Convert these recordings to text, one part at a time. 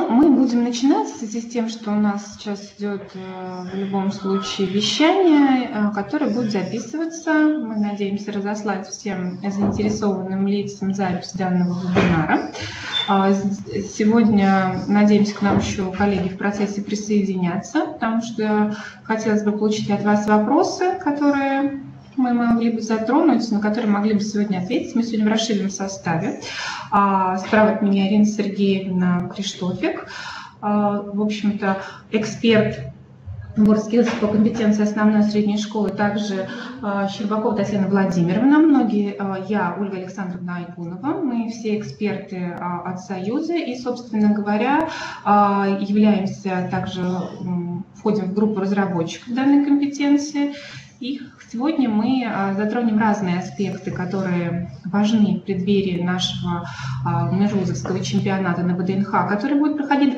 Ну, мы будем начинать в связи с тем, что у нас сейчас идет в любом случае вещание, которое будет записываться. Мы надеемся разослать всем заинтересованным лицам запись данного вебинара. Сегодня, надеемся, к нам еще коллеги в процессе присоединятся, потому что хотелось бы получить от вас вопросы, которые мы могли бы затронуть, на которые могли бы сегодня ответить. Мы сегодня в расширенном составе. Справа от меня Ирина Сергеевна Криштофик, в общем-то, эксперт WorldSkills по компетенции основной и средней школы, также Щербакова Татьяна Владимировна, многие, я, Ольга Александровна Айкунова, мы все эксперты от Союза и, собственно говоря, являемся также, входим в группу разработчиков данной компетенции. И сегодня мы затронем разные аспекты, которые важны в преддверии нашего межвузовского чемпионата на ВДНХ, который будет проходить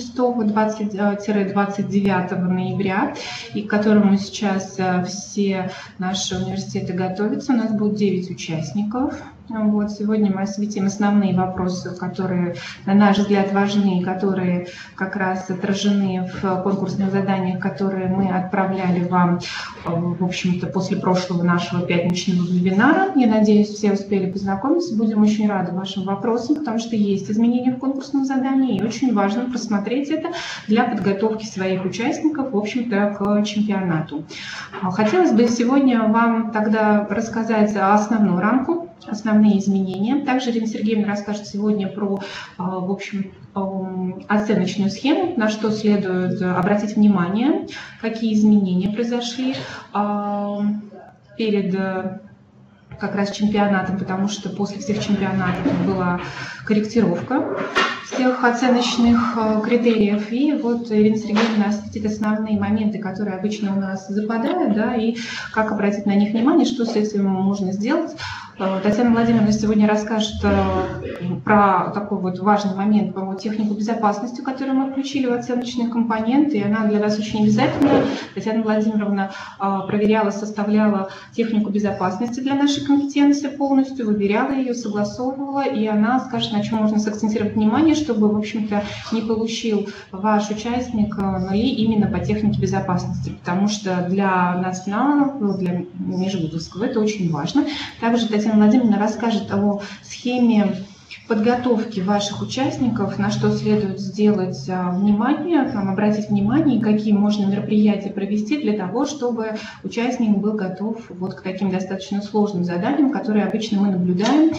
26-29 ноября, и к которому сейчас все наши университеты готовятся. У нас будет 9 участников. Вот, сегодня мы осветим основные вопросы, которые, на наш взгляд, важны, которые как раз отражены в конкурсных заданиях, которые мы отправляли вам, в общем-то, после прошлого нашего пятничного вебинара. Я надеюсь, все успели познакомиться. Будем очень рады вашим вопросам, потому что есть изменения в конкурсном задании, и очень важно просмотреть это для подготовки своих участников, в общем-то, к чемпионату. Хотелось бы сегодня вам тогда рассказать основную рамку, основные изменения. Также Ирина Сергеевна расскажет сегодня про, в общем, оценочную схему, на что следует обратить внимание, какие изменения произошли перед как раз чемпионатом, потому что после всех чемпионатов была корректировка всех оценочных критериев. И вот Ирина Сергеевна осветит основные моменты, которые обычно у нас западают, да, и как обратить на них внимание, что с этим можно сделать. Татьяна Владимировна сегодня расскажет про такой вот важный момент, про технику безопасности, которую мы включили в оценочные компоненты, и она для вас очень обязательна. Татьяна Владимировна проверяла, составляла технику безопасности для нашей компетенции полностью, выверяла ее, согласовывала, и она скажет, на чем можно сакцентировать внимание, чтобы, в общем-то, не получил ваш участник нули именно по технике безопасности, потому что для национального, для межвузовского это очень важно. Также Татьяна Владимировна расскажет о схеме подготовки ваших участников, на что следует сделать внимание, обратить внимание, какие можно мероприятия провести для того, чтобы участник был готов вот к таким достаточно сложным заданиям, которые обычно мы наблюдаем,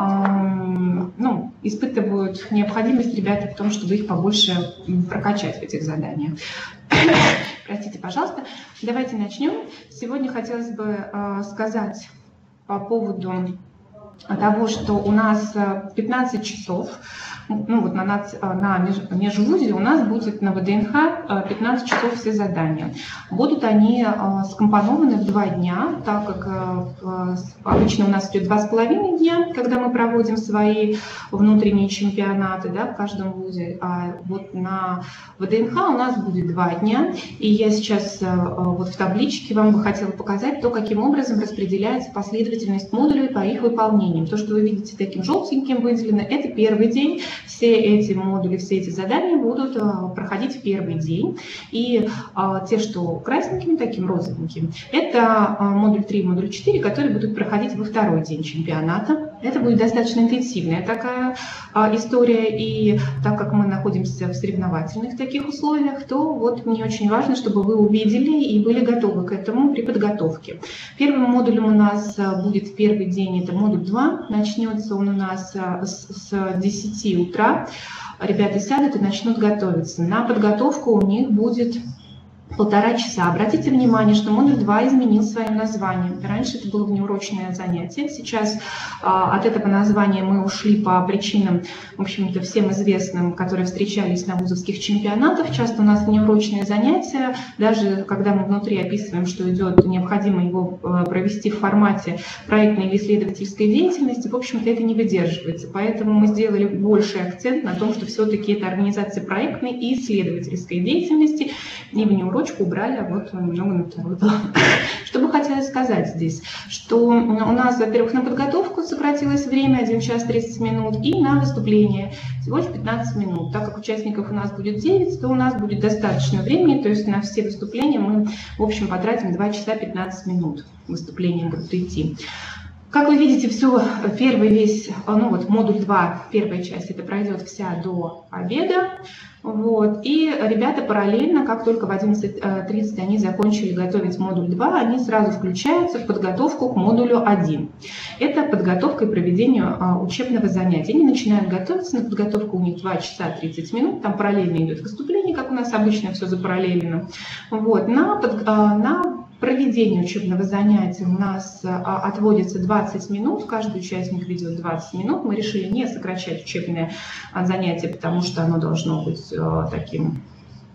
испытывают необходимость ребята в том, чтобы их побольше прокачать в этих заданиях. Простите, пожалуйста. Давайте начнем. Сегодня хотелось бы сказать по поводу того, что у нас 15 часов, на межвузе у нас будет на ВДНХ 15 часов все задания. Будут они скомпонованы в 2 дня, так как обычно у нас идет 2,5 дня, когда мы проводим свои внутренние чемпионаты, да, в каждом вузе. А вот на ВДНХ у нас будет 2 дня. И я сейчас вот в табличке вам бы хотела показать то, каким образом распределяется последовательность модулей по их выполнению. То, что вы видите таким желтеньким выделено, это первый день. Все эти модули, все эти задания будут проходить в первый день. И те, что красненьким, таким розовеньким, это модуль 3 и модуль 4, которые будут проходить во второй день чемпионата. Это будет достаточно интенсивная такая история. И так как мы находимся в соревновательных таких условиях, то вот мне очень важно, чтобы вы увидели и были готовы к этому при подготовке. Первым модулем у нас будет в первый день, это модуль 2. Начнется он у нас с 10 утра. Ребята сядут и начнут готовиться. На подготовку у них будет 1,5 часа. Обратите внимание, что модуль 2 изменил свое название. Раньше это было внеурочное занятие. Сейчас от этого названия мы ушли по причинам, в общем-то, всем известным, которые встречались на вузовских чемпионатах. Часто у нас внеурочное занятие, даже когда мы внутри описываем, что идет, необходимо его провести в формате проектной или исследовательской деятельности, в общем-то, это не выдерживается. Поэтому мы сделали больший акцент на том, что все-таки это организация проектной и исследовательской деятельности, не внеурочной, строчку убрали, а вот немного на вторую. Что бы хотелось сказать здесь, что у нас, во-первых, на подготовку сократилось время 1 час 30 минут, и на выступление всего лишь 15 минут. Так как участников у нас будет 9, то у нас будет достаточно времени, то есть на все выступления мы, в общем, потратим 2 часа 15 минут выступления будут идти. Как вы видите, все, первый весь, модуль 2, первая часть, это пройдет вся до обеда. Вот. И ребята параллельно, как только в 11:30 они закончили готовить модуль 2, они сразу включаются в подготовку к модулю 1. Это подготовка и проведение учебного занятия. Они начинают готовиться, на подготовку у них 2 часа 30 минут, там параллельно идет выступление, как у нас обычно все запараллелено. Вот. На проведение учебного занятия у нас отводится 20 минут, каждый участник ведет 20 минут. Мы решили не сокращать учебное занятие, потому что оно должно быть таким,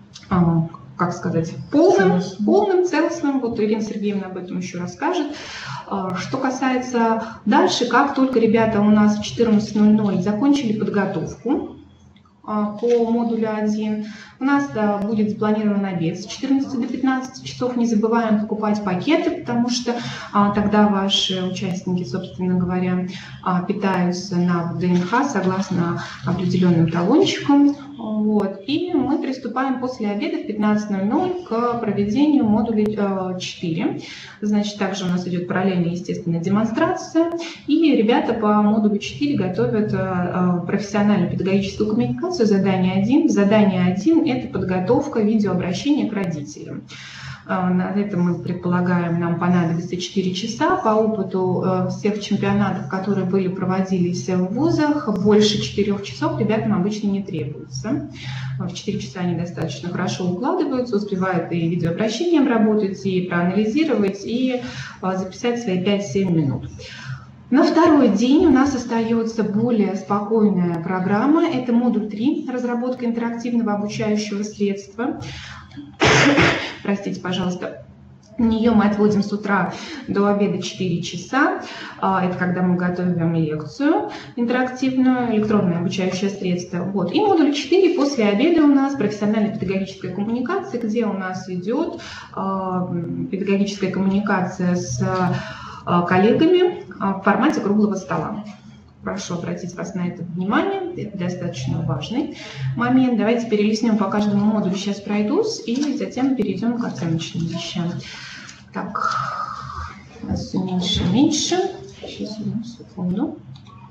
как сказать, полным, целостным. Вот Ирина Сергеевна об этом еще расскажет. Что касается дальше, как только ребята у нас в 14:00 закончили подготовку по модулю 1. У нас будет запланирован обед с 14 до 15 часов. Не забываем покупать пакеты, потому что тогда ваши участники, собственно говоря, питаются на ДНХ согласно определенным талончикам. Вот. И мы приступаем после обеда в 15:00 к проведению модуля 4. Значит, также у нас идет параллельно, естественно, демонстрация. И ребята по модулю 4 готовят профессиональную педагогическую коммуникацию, задание 1. Задание 1 – это подготовка видеообращения к родителям. На это мы предполагаем, нам понадобится 4 часа. По опыту всех чемпионатов, которые проводились в вузах, больше 4 часов ребятам обычно не требуется. В 4 часа они достаточно хорошо укладываются, успевают и видеообращение обработать, и проанализировать, и записать свои 5-7 минут. На второй день у нас остается более спокойная программа. Это модуль 3, разработка интерактивного обучающего средства. Простите, пожалуйста. На нее мы отводим с утра до обеда 4 часа. Это когда мы готовим лекцию интерактивную, электронное обучающее средство. Вот. И модуль 4 после обеда у нас профессиональная педагогическая коммуникация, где у нас идет педагогическая коммуникация с коллегами в формате круглого стола. Прошу обратить вас на это внимание, это достаточно важный момент. Давайте перелистнем по каждому модулю, сейчас пройдусь, и затем перейдем к оценочным вещам. Так, у нас все меньше и меньше. Сейчас, одну секунду.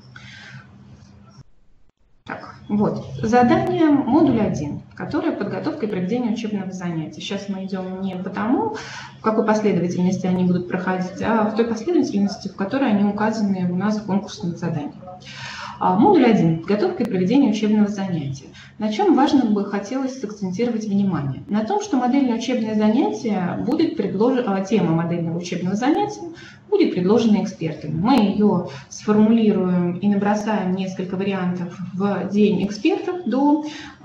Так, вот, задание модуля 1, которое подготовка и проведение учебного занятия. Сейчас мы идем не по тому, в какой последовательности они будут проходить, а в той последовательности, в которой они указаны у нас в конкурсном задании. Модуль 1. Подготовка и проведение учебного занятия. На чем важно бы хотелось сакцентировать внимание? На том, что модельное учебное занятие будет предложено, тема модельного учебного занятия будет предложена экспертами. Мы ее сформулируем и набросаем несколько вариантов в день экспертов до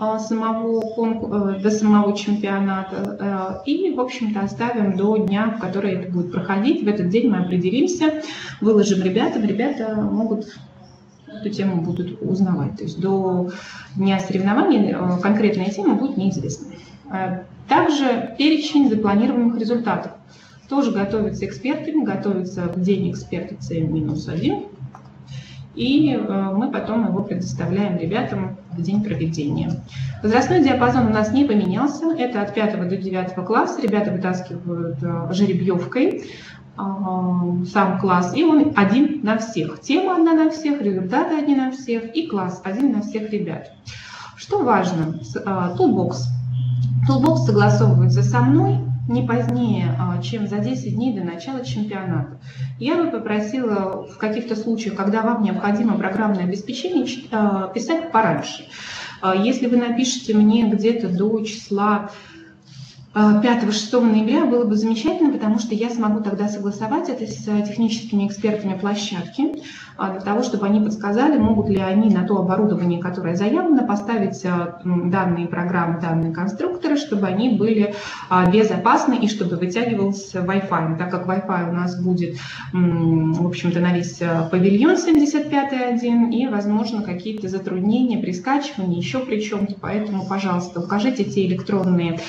самого чемпионата и, в общем-то, оставим до дня, в который это будет проходить. В этот день мы определимся, выложим ребятам, ребята могут эту тему будут узнавать. То есть до дня соревнований конкретная тема будет неизвестна. Также перечень запланированных результатов тоже готовится экспертами, готовится в день эксперта C-1. И мы потом его предоставляем ребятам в день проведения. Возрастной диапазон у нас не поменялся. Это от 5 до 9 класса. Ребята вытаскивают жеребьевкой сам класс, и он один на всех. Тема одна на всех, результаты одни на всех, и класс один на всех ребят. Что важно? Toolbox. Toolbox согласовывается со мной не позднее, чем за 10 дней до начала чемпионата. Я бы попросила в каких-то случаях, когда вам необходимо программное обеспечение, писать пораньше. Если вы напишите мне где-то до числа 5-6 ноября, было бы замечательно, потому что я смогу тогда согласовать это с техническими экспертами площадки, для того, чтобы они подсказали, могут ли они на то оборудование, которое заявлено, поставить данные программы, данные конструкторы, чтобы они были безопасны и чтобы вытягивался Wi-Fi. Так как Wi-Fi у нас будет, в общем-то, на весь павильон 75.1, и, возможно, какие-то затруднения при скачивании, еще при чем-то. Поэтому, пожалуйста, укажите те электронные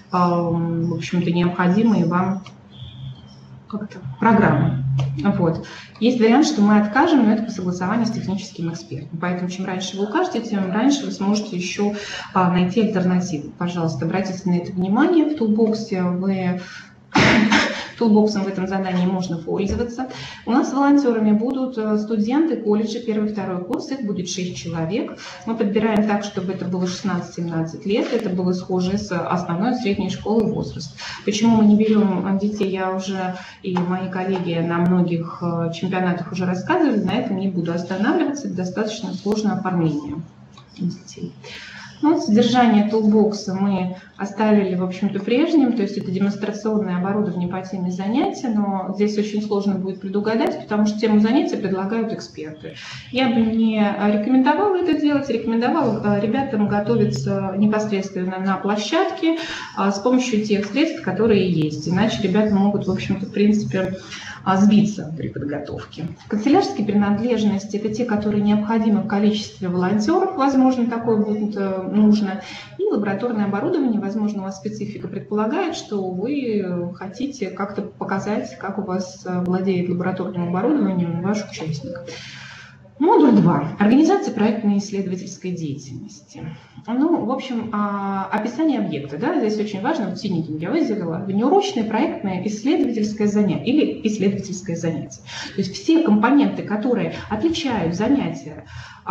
в общем-то, необходимые вам как-то программы. Вот. Есть вариант, что мы откажем, но это по согласованию с техническим экспертом. Поэтому чем раньше вы укажете, тем раньше вы сможете еще найти альтернативу. Пожалуйста, обратите на это внимание. В тулбоксе Тулбоксом в этом задании можно пользоваться. У нас волонтерами будут студенты колледжа, 1-2 курс, их будет 6 человек. Мы подбираем так, чтобы это было 16-17 лет, это было схоже с основной средней школы возраст. Почему мы не берем детей, я уже и мои коллеги на многих чемпионатах уже рассказывали, на этом не буду останавливаться, это достаточно сложное оформление детей. Ну, содержание тулбокса мы оставили, в общем-то, прежним, то есть это демонстрационное оборудование по теме занятия, но здесь очень сложно будет предугадать, потому что тему занятия предлагают эксперты. Я бы не рекомендовала это делать, рекомендовала ребятам готовиться непосредственно на площадке с помощью тех средств, которые есть, иначе ребята могут, в общем-то, в принципе, сбиться при подготовке. Канцелярские принадлежности – это те, которые необходимы в количестве волонтеров, возможно, такое будет нужно. И лабораторное оборудование, возможно, у вас специфика предполагает, что вы хотите как-то показать, как у вас владеет лабораторным оборудованием ваш участник. Модуль 2. Организация проектной и исследовательской деятельности. Ну, в общем, описание объекта. Да, здесь очень важно, вот синеньким я выделила, внеурочное проектное исследовательское занятие или исследовательское занятие. То есть все компоненты, которые отличают занятия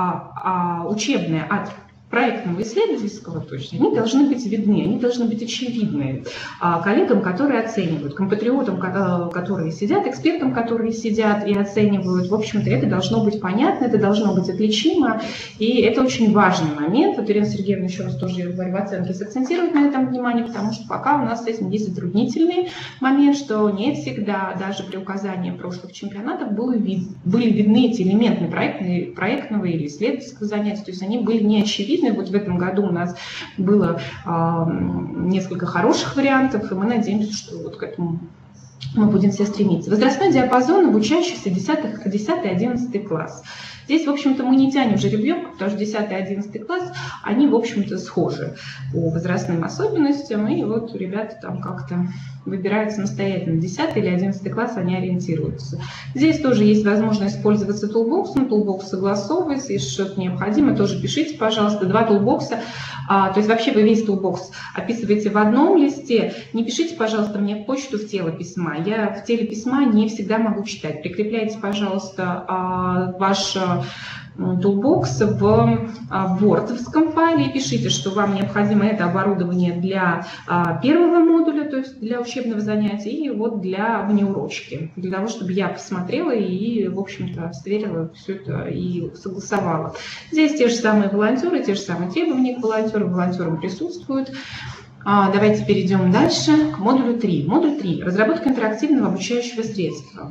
учебное от проектного исследовательского, точно, они должны быть видны, они должны быть очевидны коллегам, которые оценивают, компатриотам, которые сидят, экспертам, которые сидят и оценивают. В общем-то, это должно быть понятно, это должно быть отличимо, и это очень важный момент. Вот Ирина Сергеевна, еще раз тоже, я говорю, в оценке сакцентирует на этом внимание, потому что пока у нас с этим есть затруднительный момент, что не всегда, даже при указании прошлых чемпионатов, были видны эти элементы проектного или исследовательского занятия, то есть они были не очевидны. Вот в этом году у нас было несколько хороших вариантов, и мы надеемся, что вот к этому мы будем все стремиться. Возрастной диапазон обучающихся 10-11 класс. Здесь, в общем-то, мы не тянем жеребьевку, потому что 10-11 класс, они, в общем-то, схожи по возрастным особенностям, и вот ребята там как-то выбирают самостоятельно. 10 или 11 класс они ориентируются. Здесь тоже есть возможность пользоваться тулбоксом, тулбокс согласовывается, если что-то необходимо, тоже пишите, пожалуйста, 2 тулбокса. То есть вообще вы весь тулбокс описываете в одном листе. Не пишите, пожалуйста, мне в почту в тело письма. Я в теле письма не всегда могу читать. Прикрепляйте, пожалуйста, ваш тулбокс в вордовском файле и пишите, что вам необходимо это оборудование для первого модуля, то есть для учебного занятия, и вот для внеурочки, для того, чтобы я посмотрела и, в общем-то, сверила все это и согласовала. Здесь те же самые волонтеры, те же самые требования к волонтерам, волонтерам присутствуют. Давайте перейдем дальше к модулю 3. Модуль 3. Разработка интерактивного обучающего средства.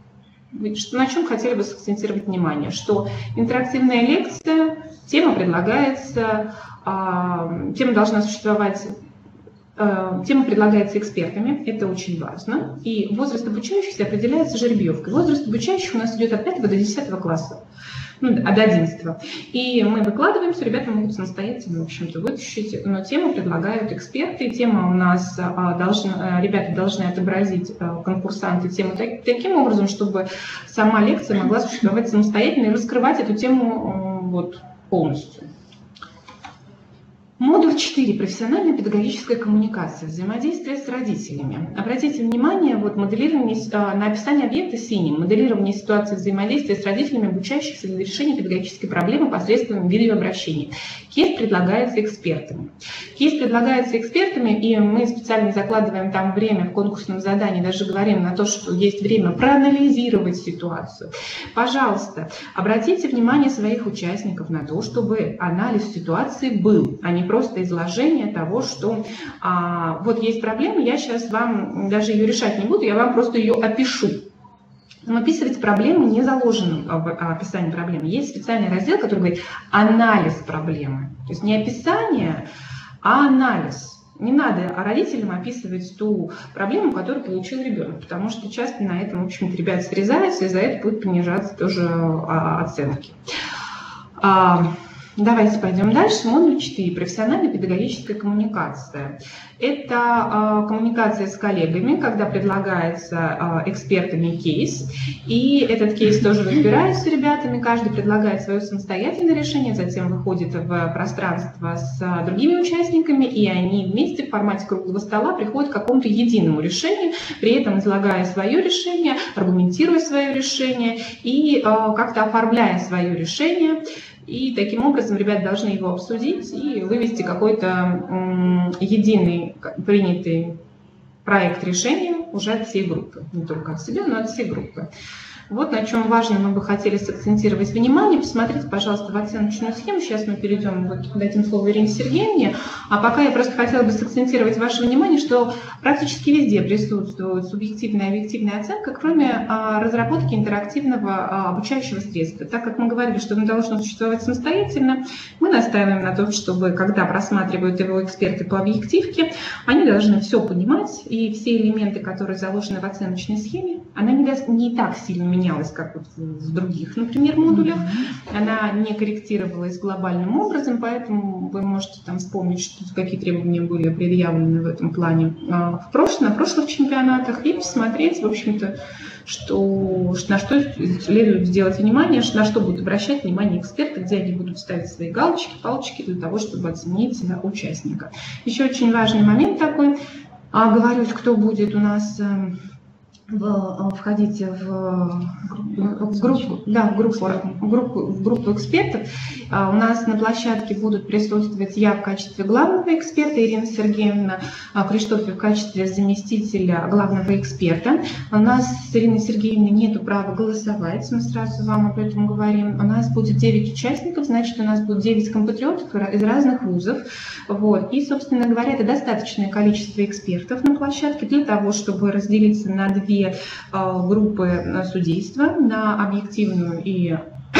На чем хотели бы сакцентировать внимание, что интерактивная лекция, тема предлагается, тема должна существовать, тема предлагается экспертами, это очень важно, и возраст обучающихся определяется жеребьевкой. Возраст обучающих у нас идет от 5 до 10 класса. До 11. И мы выкладываемся, ребята могут самостоятельно, в общем-то, вытащить, но тему предлагают эксперты, тема у нас ребята должны отобразить, конкурсанты, тему таким образом, чтобы сама лекция могла существовать самостоятельно и раскрывать эту тему вот полностью. Модуль 4. Профессиональная педагогическая коммуникация. Взаимодействие с родителями. Обратите внимание вот, на описание объекта синим. Моделирование ситуации взаимодействия с родителями обучающихся для решения педагогической проблемы посредством видеообращения. Кейс предлагается экспертами. Кейс предлагается экспертами, и мы специально закладываем там время в конкурсном задании, даже говорим на то, что есть время проанализировать ситуацию. Пожалуйста, обратите внимание своих участников на то, чтобы анализ ситуации был, а не просто изложение того, что вот есть проблема, я сейчас вам даже ее решать не буду, я вам просто ее опишу. Но описывать проблему не заложено в описании проблемы. Есть специальный раздел, который говорит «анализ проблемы». То есть не описание, а анализ. Не надо родителям описывать ту проблему, которую получил ребенок, потому что часто на этом, в общем-то, ребята срезаются, и за это будут понижаться тоже оценки. Давайте пойдем дальше. Модуль 4. Профессиональная педагогическая коммуникация. Это коммуникация с коллегами, когда предлагается экспертами кейс. И этот кейс тоже разбирается с ребятами. Каждый предлагает свое самостоятельное решение, затем выходит в пространство с другими участниками, и они вместе в формате круглого стола приходят к какому-то единому решению, при этом излагая свое решение, аргументируя свое решение и как-то оформляя свое решение. И таким образом ребята должны его обсудить и вывести какой-то единый принятый проект решения уже от всей группы. Не только от себя, но от всей группы. Вот на чем важно мы бы хотели сакцентировать внимание. Посмотрите, пожалуйста, в оценочную схему. Сейчас мы перейдем, дадим слово Ирине Сергеевне. А пока я просто хотела бы сакцентировать ваше внимание, что практически везде присутствует субъективная и объективная оценка, кроме разработки интерактивного обучающего средства. Так как мы говорили, что оно должно существовать самостоятельно, мы настаиваем на том, чтобы, когда просматривают его эксперты по объективке, они должны все понимать, и все элементы, которые заложены в оценочной схеме, она не так сильно менялась, как вот в других, например, модулях. Она не корректировалась глобальным образом, поэтому вы можете там вспомнить, что какие требования были предъявлены в этом плане на прошлых чемпионатах, и посмотреть, в общем-то, на что следует сделать внимание, на что будут обращать внимание эксперты, где они будут ставить свои галочки, палочки для того, чтобы оценить участника. Еще очень важный момент такой. Говорю, кто будет у нас входить в группу экспертов. У нас на площадке будут присутствовать я в качестве главного эксперта, Ирина Сергеевна Криштофер в качестве заместителя главного эксперта. У нас с Ириной Сергеевной нет права голосовать, мы сразу вам об этом говорим. У нас будет 9 участников, значит, у нас будет 9 компатриотов из разных вузов. Вот. И, собственно говоря, это достаточное количество экспертов на площадке для того, чтобы разделиться на две группы судейства, на объективную и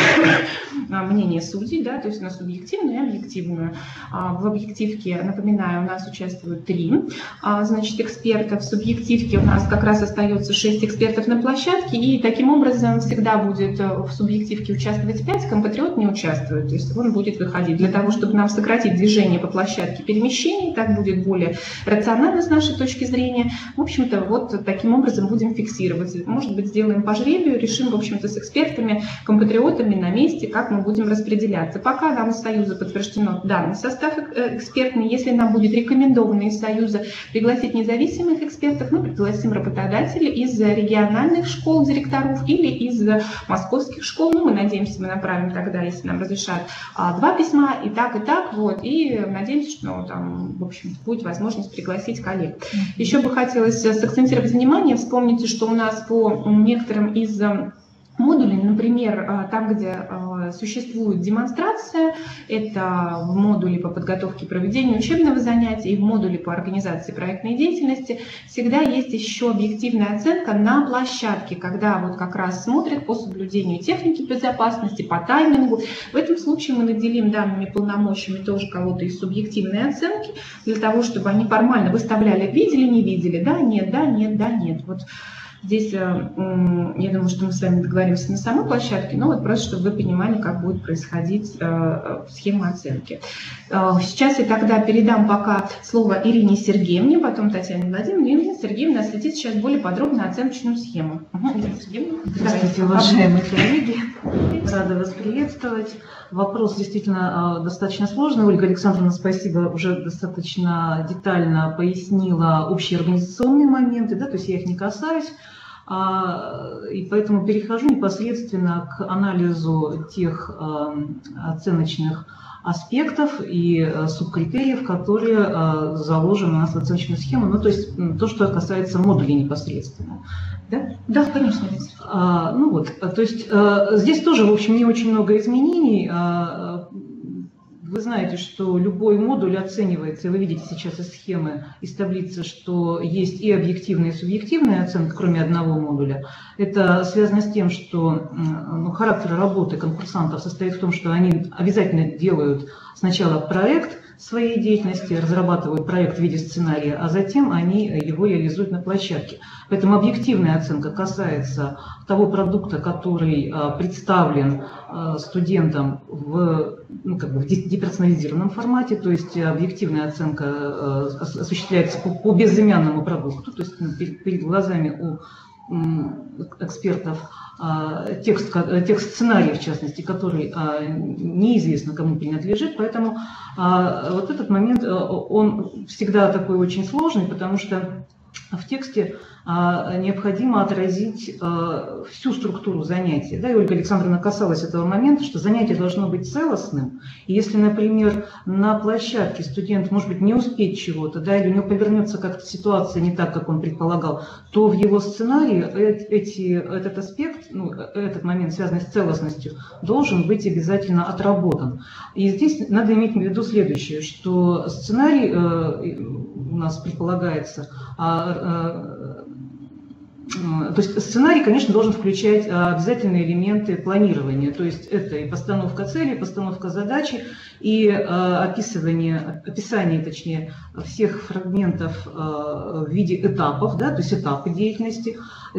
мнение судей, да, то есть на субъективную и объективную. В объективке, напоминаю, у нас участвуют 3 эксперта, в субъективке у нас как раз остается 6 экспертов на площадке, и таким образом всегда будет в субъективке участвовать 5, компатриот не участвует, то есть он будет выходить. Для того, чтобы нам сократить движение по площадке перемещений, так будет более рационально с нашей точки зрения. В общем-то, вот таким образом будем фиксировать. Может быть, сделаем по жребию, решим, в общем-то, с экспертами, компатриотами на месте, как мы будем распределяться. Пока нам из Союза подтверждено данный состав экспертный, если нам будет рекомендовано из Союза пригласить независимых экспертов, мы пригласим работодателей из региональных школ директоров или из московских школ. Ну, мы надеемся, мы направим тогда, если нам разрешат, 2 письма и так, вот, и надеемся, что там, в общем, будет возможность пригласить коллег. Еще бы хотелось сакцентировать внимание, вспомните, что у нас по некоторым из модулей, например, там, где существует демонстрация, это в модуле по подготовке и проведению учебного занятия и в модуле по организации проектной деятельности, всегда есть еще объективная оценка на площадке, когда вот как раз смотрят по соблюдению техники безопасности, по таймингу. В этом случае мы наделим данными полномочиями тоже кого-то из субъективной оценки, для того, чтобы они формально выставляли, видели, не видели, да, нет, да, нет, да, нет. Вот здесь, я думаю, что мы с вами договоримся на самой площадке, но вот просто, чтобы вы понимали, как будет происходить схема оценки. Сейчас я тогда передам пока слово Ирине Сергеевне, потом Татьяне Владимировне. Ирина Сергеевна осветит сейчас более подробно оценочную схему. Здравствуйте, уважаемые коллеги. Рада вас приветствовать. Вопрос действительно достаточно сложный. Ольга Александровна, спасибо, уже достаточно детально пояснила общие организационные моменты, да, то есть я их не касаюсь. И поэтому перехожу непосредственно к анализу тех оценочных аспектов и субкритериев, которые заложены у нас в оценочную схему, ну то есть то, что касается модулей непосредственно. Да? Да, конечно. Ну вот, то есть здесь тоже, в общем, не очень много изменений. Вы знаете, что любой модуль оценивается, и вы видите сейчас из схемы, из таблицы, что есть и объективная, и субъективная оценка, кроме одного модуля. Это связано с тем, что характер работы конкурсантов состоит в том, что они обязательно делают сначала проект, своей деятельности, разрабатывают проект в виде сценария, а затем они его реализуют на площадке. Поэтому объективная оценка касается того продукта, который представлен студентам в деперсонализированном формате, то есть объективная оценка осуществляется по безымянному продукту, то есть перед глазами у экспертов текст сценария, в частности, который неизвестно кому принадлежит, поэтому вот этот момент, он всегда такой очень сложный, потому что в тексте необходимо отразить всю структуру занятия. Да, и Ольга Александровна касалась этого момента, что занятие должно быть целостным. И если, например, на площадке студент, может быть, не успеет чего-то, да, или у него повернется как-то ситуация не так, как он предполагал, то в его сценарии этот аспект, этот момент, связанный с целостностью, должен быть обязательно отработан. И здесь надо иметь в виду следующее, что сценарий у нас предполагается, то есть сценарий, конечно, должен включать обязательные элементы планирования, то есть это и постановка цели, постановка задачи, и описание всех фрагментов в виде этапов, да, то есть этапы деятельности,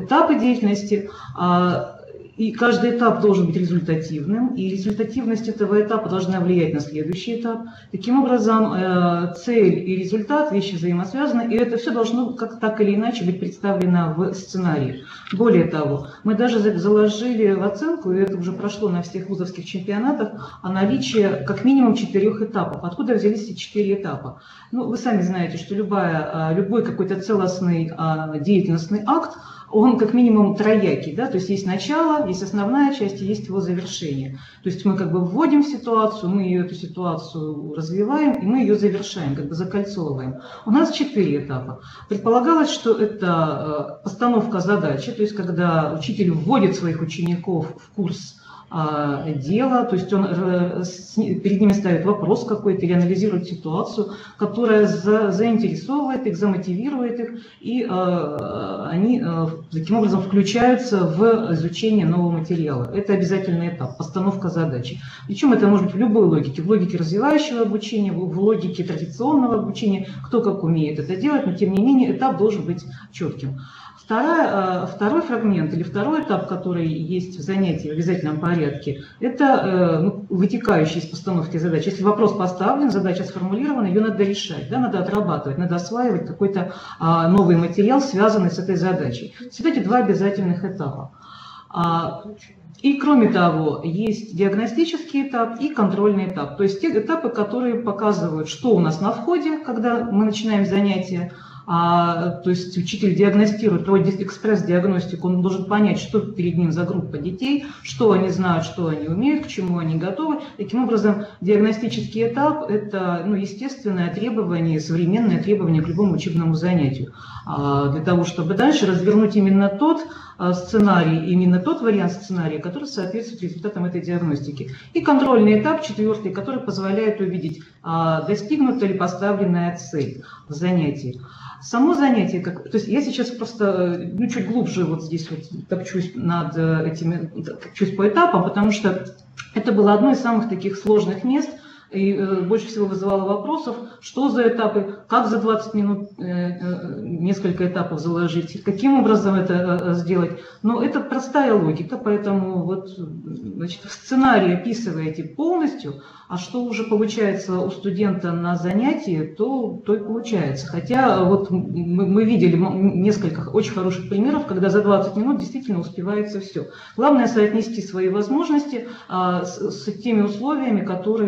и каждый этап должен быть результативным, и результативность этого этапа должна влиять на следующий этап. Таким образом, цель и результат – вещи взаимосвязаны, и это все должно так или иначе быть представлено в сценарии. Более того, мы даже заложили в оценку, и это уже прошло на всех вузовских чемпионатах, наличие как минимум 4 этапов. Откуда взялись эти 4 этапа? Вы сами знаете, что любой какой-то целостный деятельностный акт, он как минимум троякий, да, то есть есть начало, есть основная часть и есть его завершение. То есть мы вводим в ситуацию, мы эту ситуацию развиваем и мы ее завершаем, закольцовываем. У нас 4 этапа. Предполагалось, что это постановка задачи, то есть когда учитель вводит своих учеников в курс дела, то есть он перед ними ставит вопрос какой-то или анализирует ситуацию, которая заинтересовывает их, замотивирует их, и они таким образом включаются в изучение нового материала. Это обязательный этап, постановка задачи. Причем это может быть в любой логике, в логике развивающего обучения, в логике традиционного обучения, кто как умеет это делать, но тем не менее этап должен быть четким. Второй фрагмент или второй этап, который есть в занятии в обязательном порядке, это вытекающий из постановки задач. Если вопрос поставлен, задача сформулирована, ее надо решать, да, надо отрабатывать, надо осваивать какой-то новый материал, связанный с этой задачей. Вот эти 2 обязательных этапа. И кроме того, есть диагностический этап и контрольный этап. То есть те этапы, которые показывают, что у нас на входе, когда мы начинаем занятие. То есть учитель диагностирует, проводит экспресс-диагностику, он должен понять, что перед ним за группа детей, что они знают, что они умеют, к чему они готовы. Таким образом, диагностический этап – это естественное требование, современное требование к любому учебному занятию. Для того, чтобы дальше развернуть именно тот сценарий, именно тот вариант сценария, который соответствует результатам этой диагностики. И контрольный этап, 4, который позволяет увидеть, достигнута ли поставленная цель в занятии. Само занятие, то есть я сейчас просто чуть глубже здесь топчусь топчусь по этапам, потому что это было одно из самых таких сложных мест, и больше всего вызывало вопросов, что за этапы, как за 20 минут несколько этапов заложить, каким образом это сделать. Но это простая логика, поэтому в сценарии описываете полностью, а что уже получается у студента на занятии, то и получается. Хотя мы видели несколько очень хороших примеров, когда за 20 минут действительно успевается все. Главное соотнести свои возможности с теми условиями,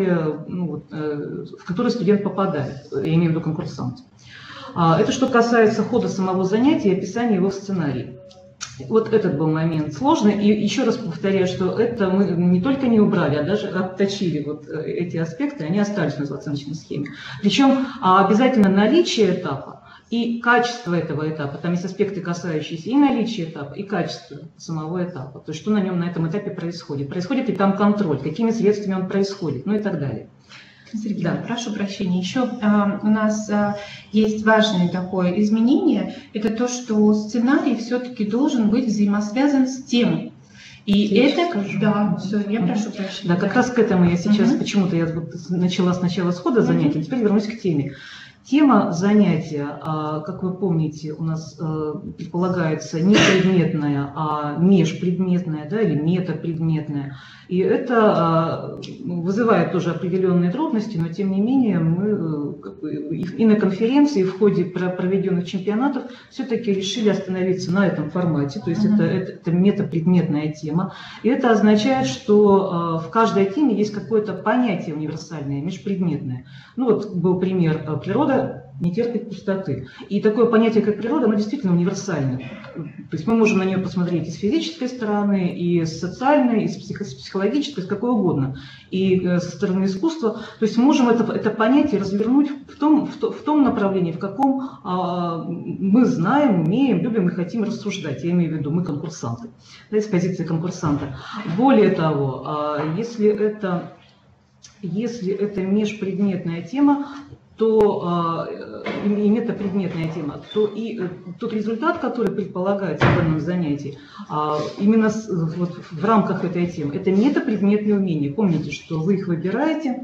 в которые студент попадает, я имею в виду конкурсант. Это что касается хода самого занятия и описания его в сценарии. Этот был момент сложный. И еще раз повторяю, что это мы не только не убрали, а даже отточили эти аспекты, они остались у нас в оценочной схеме. Причем обязательно наличие этапа и качество этого этапа. Там есть аспекты, касающиеся и наличия этапа, и качества самого этапа. То есть что на нем на этом этапе происходит. Происходит ли там контроль, какими средствами он происходит, и так далее. Сергей, да. Прошу прощения. Еще у нас есть важное такое изменение. Это то, что сценарий все-таки должен быть взаимосвязан с темой. И я это, скажу. Да, все, я прошу прощения. Да, как раз к этому я сейчас, почему-то я начала сначала с хода занятия, теперь вернусь к теме. Тема занятия, как вы помните, у нас предполагается не предметная, а межпредметная, да, или метапредметная. И это вызывает тоже определенные трудности, но тем не менее мы и на конференции, и в ходе проведенных чемпионатов все-таки решили остановиться на этом формате, то есть это метапредметная тема. И это означает, что в каждой теме есть какое-то понятие универсальное, межпредметное. Ну вот был пример природа не терпит пустоты. И такое понятие, как природа, оно действительно универсальное. То есть мы можем на нее посмотреть и с физической стороны, и с социальной, и с психологической, с какой угодно, и со стороны искусства. То есть мы можем это понятие развернуть в том направлении, в каком мы знаем, умеем, любим и хотим рассуждать. Я имею в виду, мы конкурсанты, да, с позиции конкурсанта. Более того, если это межпредметная тема, то и метапредметная тема, то и тот результат, который предполагается в данном занятии, именно вот в рамках этой темы, это метапредметные умения. Помните, что вы их выбираете,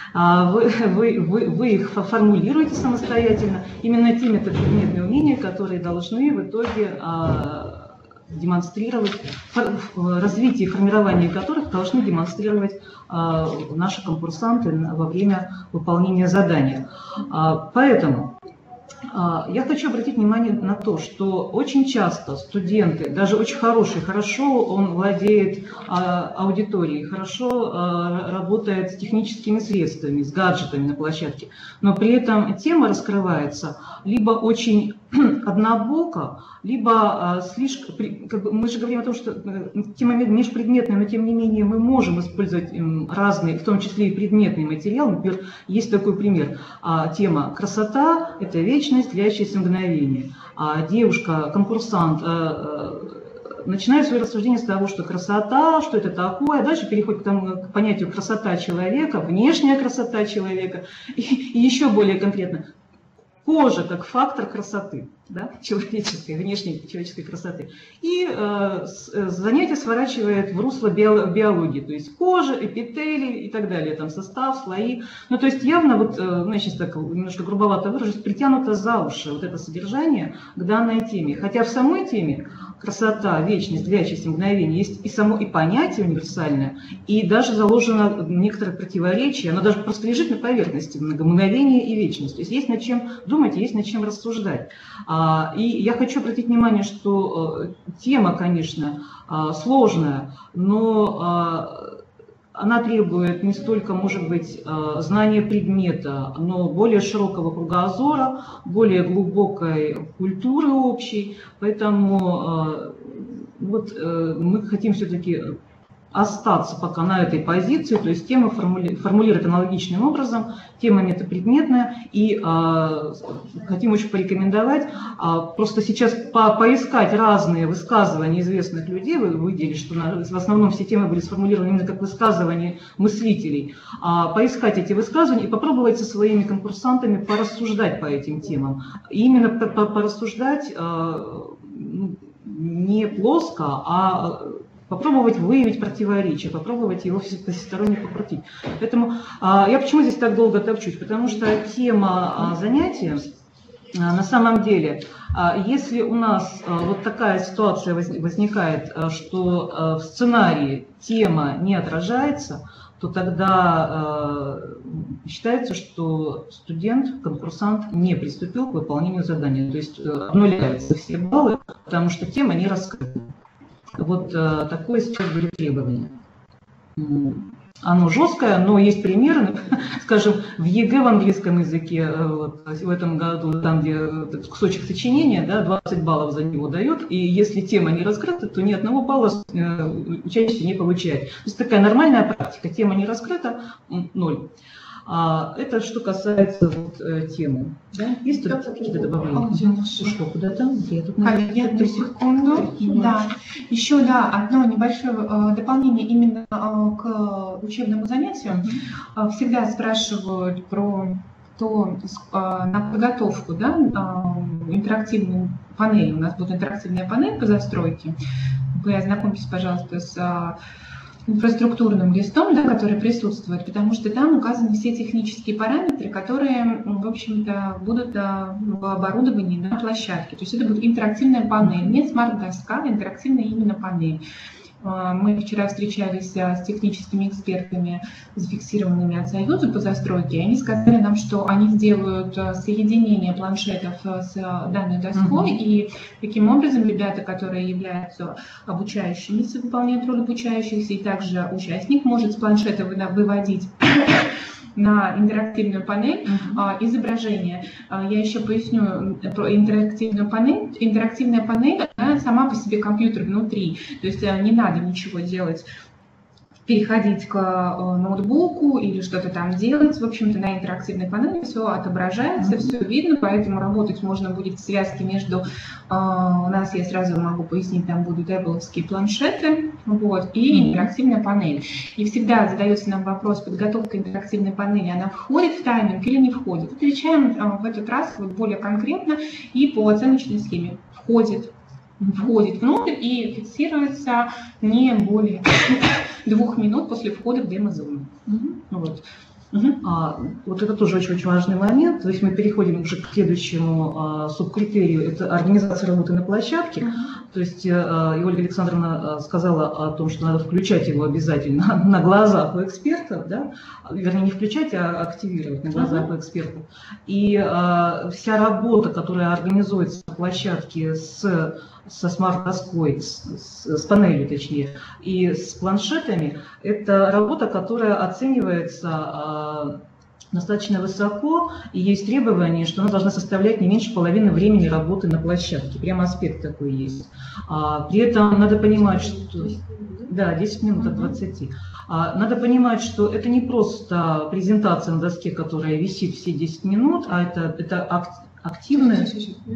вы их формулируете самостоятельно. Именно те метапредметные умения, которые должны в итоге демонстрировать, развитие и формирование которых должны демонстрировать наши конкурсанты во время выполнения задания. Поэтому я хочу обратить внимание на то, что очень часто студенты, даже очень хорошо он владеет аудиторией, хорошо работает с техническими средствами, с гаджетами на площадке, но при этом тема раскрывается либо очень однобоко, либо слишком, мы же говорим о том, что тема межпредметная, но тем не менее мы можем использовать разные, в том числе и предметный материал. Например, есть такой пример. Тема красота – это вечность, длящееся мгновение. Девушка, конкурсант, начинает свое рассуждение с того, что красота, что это такое, а дальше переходит к понятию красота человека, внешняя красота человека, и еще более конкретно кожа как фактор красоты, да, человеческой, внешней человеческой красоты. И занятие сворачивает в русло биологии, то есть кожа, эпителий и так далее, там состав, слои. Ну, то есть явно, вот, я сейчас так немножко грубовато выражусь, притянуто за уши вот это содержание к данной теме. Хотя в самой теме красота, вечность, длящееся мгновение есть и само и понятие универсальное, и даже заложено некоторое противоречие, оно даже просто лежит на поверхности, мгновение и вечность. То есть есть над чем думать, есть над чем рассуждать. И я хочу обратить внимание, что тема, конечно, сложная, но она требует не столько, может быть, знания предмета, но более широкого кругозора, более глубокой культуры общей. Поэтому вот мы хотим все-таки остаться пока на этой позиции, то есть тема формулирует аналогичным образом, тема метапредметная, и хотим очень порекомендовать просто сейчас поискать разные высказывания известных людей. Вы видели, что в основном все темы были сформулированы именно как высказывания мыслителей. Поискать эти высказывания и попробовать со своими конкурсантами порассуждать по этим темам. И именно порассуждать не плоско, а попробовать выявить противоречие, попробовать его всесторонне покрутить. Поэтому я почему здесь так долго топчусь? Потому что тема занятия, на самом деле, если у нас вот такая ситуация возникает, что в сценарии тема не отражается, то тогда считается, что студент, конкурсант не приступил к выполнению задания. То есть обнуляются все баллы, потому что тема не раскрыта. Вот такое сейчас были требования. Оно жесткое, но есть примеры, скажем, в ЕГЭ в английском языке вот, в этом году, там, где кусочек сочинения, да, 20 баллов за него дают, и если тема не раскрыта, то ни одного балла учащийся не получает. То есть такая нормальная практика, тема не раскрыта, 0. Это что касается вот, темы. Да? Есть тут какие-то добавления? Что, куда-то? Одну секунду. Да. Еще, да, одно небольшое дополнение именно к учебному занятию. Всегда спрашивают про то, на подготовку, да, интерактивную панель. У нас будет интерактивная панель по застройке. вы ознакомьтесь, пожалуйста, с инфраструктурным листом, да, который присутствует, потому что там указаны все технические параметры, которые, в общем-то, будут в оборудовании на площадке. То есть это будет интерактивная панель, не смарт-доска, а интерактивная именно панель. Мы вчера встречались с техническими экспертами, зафиксированными от Союза по застройке, и они сказали нам, что они сделают соединение планшетов с данной доской, и таким образом ребята, которые являются обучающимися, выполняют роль обучающихся, и также участник может с планшета выводить на интерактивную панель изображение. Я еще поясню про интерактивную панель. Интерактивная панель, она сама по себе компьютер внутри, то есть не надо ничего делать, переходить к ноутбуку или что-то там делать. В общем-то, на интерактивной панели все отображается, все видно, поэтому работать можно будет в связке между... У нас, я сразу могу пояснить, там будут Apple-овские планшеты, вот, и интерактивная панель. И всегда задается нам вопрос, подготовка интерактивной панели, она входит в тайминг или не входит? Отвечаем в этот раз вот более конкретно и по оценочной схеме. Входит внутрь и фиксируется не более 2 минут после входа в демо-зону. Вот. Вот это тоже очень важный момент. То есть мы переходим уже к следующему субкритерию. Это организация работы на площадке. То есть и Ольга Александровна сказала о том, что надо включать его обязательно на глазах у экспертов, да? Вернее, не включать, а активировать на глазах у экспертов. И вся работа, которая организуется на площадке со смарт-доской, с панелью точнее, и с планшетами, это работа, которая оценивается достаточно высоко, и есть требование, что она должна составлять не меньше половины времени работы на площадке. Прямо аспект такой есть. При этом надо понимать, что... Да, 10 минут от 20. Надо понимать, что это не просто презентация на доске, которая висит все 10 минут, а это активная...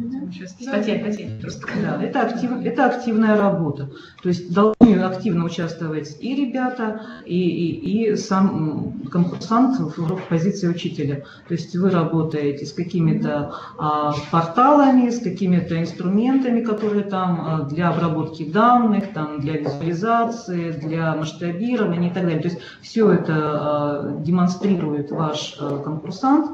Да, это активная работа. То есть должны активно участвовать и ребята, и сам конкурсант в позиции учителя. То есть вы работаете с какими-то порталами, с какими-то инструментами, которые там для обработки данных, там, для визуализации, для масштабирования и так далее. То есть все это демонстрирует ваш конкурсант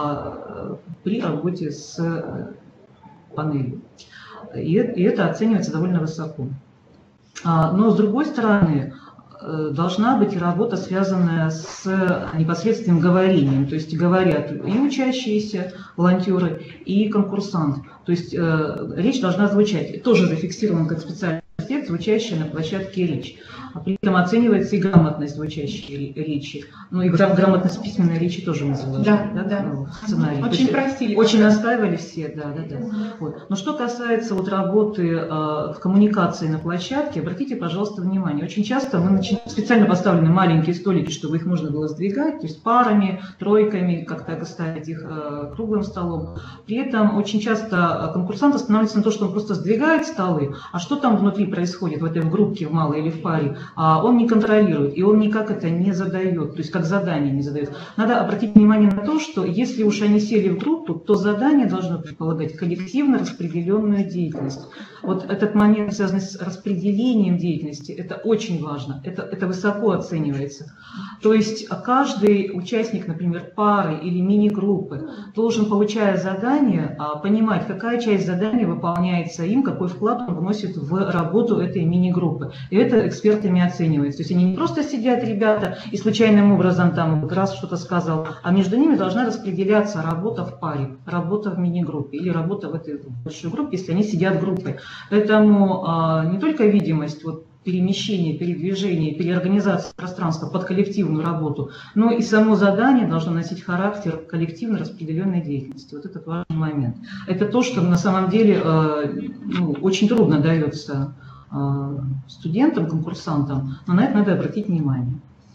при работе с панелью. И это оценивается довольно высоко. Но с другой стороны, должна быть работа, связанная с непосредственным говорением. То есть говорят и учащиеся, волонтеры, и конкурсант. То есть речь должна звучать. Тоже зафиксирован как специальный аспект, звучащая на площадке речь. При этом оценивается и грамотность звучащей речи. Ну и грамотность письменной речи тоже мы заложили. Да. Ну, в сценарии. Очень просили. Очень настаивали все, да. Вот. Но что касается вот работы в коммуникации на площадке, обратите, пожалуйста, внимание. Очень часто мы начинаем специально поставлены маленькие столики, чтобы их можно было сдвигать, то есть парами, тройками, как-то ставить их круглым столом. При этом очень часто конкурсант останавливается на то, что он просто сдвигает столы, а что там внутри происходит в этой группе, в малой или в паре, он не контролирует, и он никак это не задает, то есть как задание не задает. Надо обратить внимание на то, что если уж они сели в группу, то задание должно предполагать коллективно распределенную деятельность. Вот этот момент, связанный с распределением деятельности, это очень важно, это высоко оценивается. То есть каждый участник, например, пары или мини-группы, должен, получая задание, понимать, какая часть задания выполняется им, какой вклад он вносит в работу этой мини-группы. И это экспертами оценивается. То есть они не просто сидят, ребята, и случайным образом там вот раз что-то сказал, а между ними должна распределяться работа в паре, работа в мини-группе или работа в этой большой группе, если они сидят группой. Поэтому не только видимость, вот, перемещение, передвижение, переорганизация пространства под коллективную работу, но и само задание должно носить характер коллективно распределенной деятельности. Вот этот важный момент. Это то, что на самом деле очень трудно дается студентам, конкурсантам, но на это надо обратить внимание.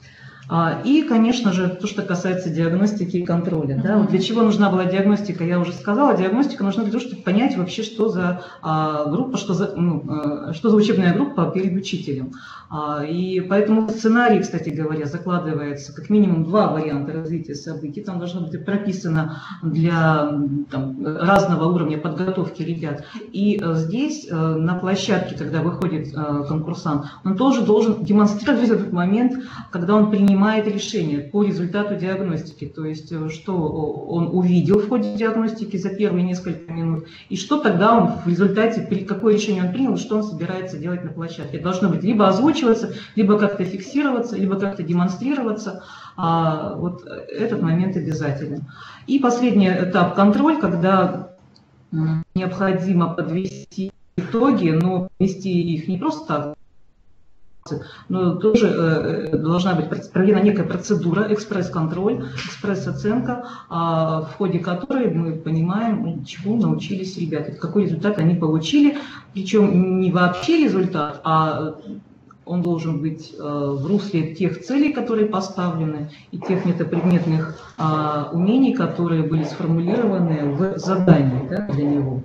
И, конечно же, то, что касается диагностики и контроля. Да, вот для чего нужна была диагностика, я уже сказала. Диагностика нужна для того, чтобы понять вообще, что за группа, что за учебная группа перед учителем. И поэтому сценарий, кстати говоря, закладывается как минимум 2 варианта развития событий. Там должно быть прописано для разного уровня подготовки ребят. И здесь на площадке, когда выходит конкурсант, он тоже должен демонстрировать этот момент, когда он принимает решение по результату диагностики. То есть, что он увидел в ходе диагностики за первые несколько минут, и что тогда он в результате, какое решение он принял, и что он собирается делать на площадке. Это должно быть либо озвучиваться, либо как-то фиксироваться, либо как-то демонстрироваться. Вот этот момент обязателен. И последний этап — контроль, когда необходимо подвести итоги, но вести их не просто так, но тоже должна быть проведена некая процедура, экспресс-контроль, экспресс-оценка, в ходе которой мы понимаем, чему научились ребята, какой результат они получили, причем не вообще результат, а он должен быть в русле тех целей, которые поставлены, и тех метапредметных умений, которые были сформулированы в задании, да, для него,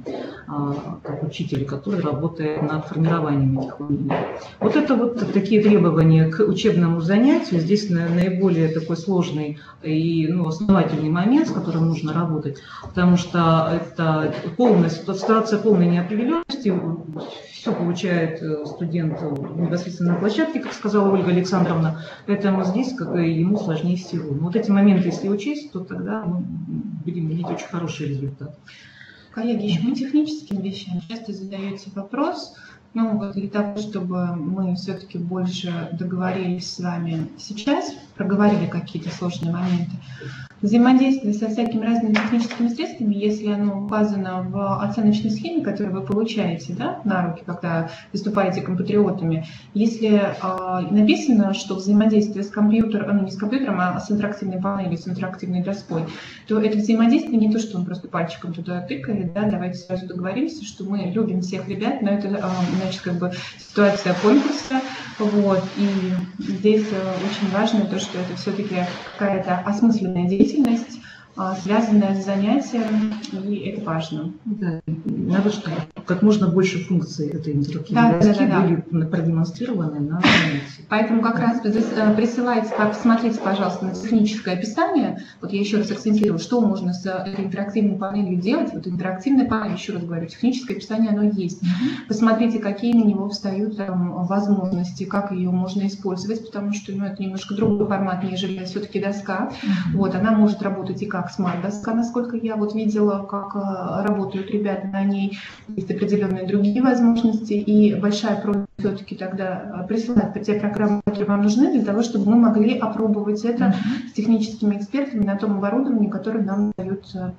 как учитель, который работает над формированием этих умений. Вот это вот такие требования к учебному занятию. Здесь наиболее такой сложный и основательный момент, с которым нужно работать, потому что это ситуация полной неопределенности. Все получает студент непосредственно на площадке, как сказала Ольга Александровна, поэтому здесь ему сложнее всего. Но вот эти моменты, если учесть, то тогда мы будем иметь очень хороший результат. Коллеги, еще по техническим вещам часто задаете вопрос, для того, чтобы мы все-таки больше договорились с вами сейчас, проговорили какие-то сложные моменты. Взаимодействие со всякими разными техническими средствами, если оно указано в оценочной схеме, которую вы получаете, да, на руки, когда выступаете компатриотами, если написано, что взаимодействие с компьютером, не с компьютером, а с интерактивной панелью, с интерактивной доской, то это взаимодействие не то, что он просто пальчиком туда тыкает, да, давайте сразу договоримся, что мы любим всех ребят, но это, значит, ситуация конкурса, вот, и здесь очень важно то, что это все-таки какая-то осмысленная деятельность, связанная с занятием, и это важно. Да, надо, чтобы как можно больше функций этой интерактивной доски были продемонстрированы на занятии. Поэтому как раз присылайте, посмотрите, пожалуйста, на техническое описание. Вот я еще раз акцентирую, что можно с этой интерактивной панелью делать. Вот интерактивная панель, еще раз говорю, техническое описание, оно есть. Посмотрите, какие на него встают возможности, как ее можно использовать, потому что это немножко другой формат, нежели все-таки доска. Вот, она может работать и как смарт-доска, насколько я вот видела, как работают ребята на ней. Есть определенные другие возможности, и большая просьба все-таки тогда присылать те программы, которые вам нужны, для того, чтобы мы могли опробовать это с техническими экспертами на том оборудовании, которое нам дается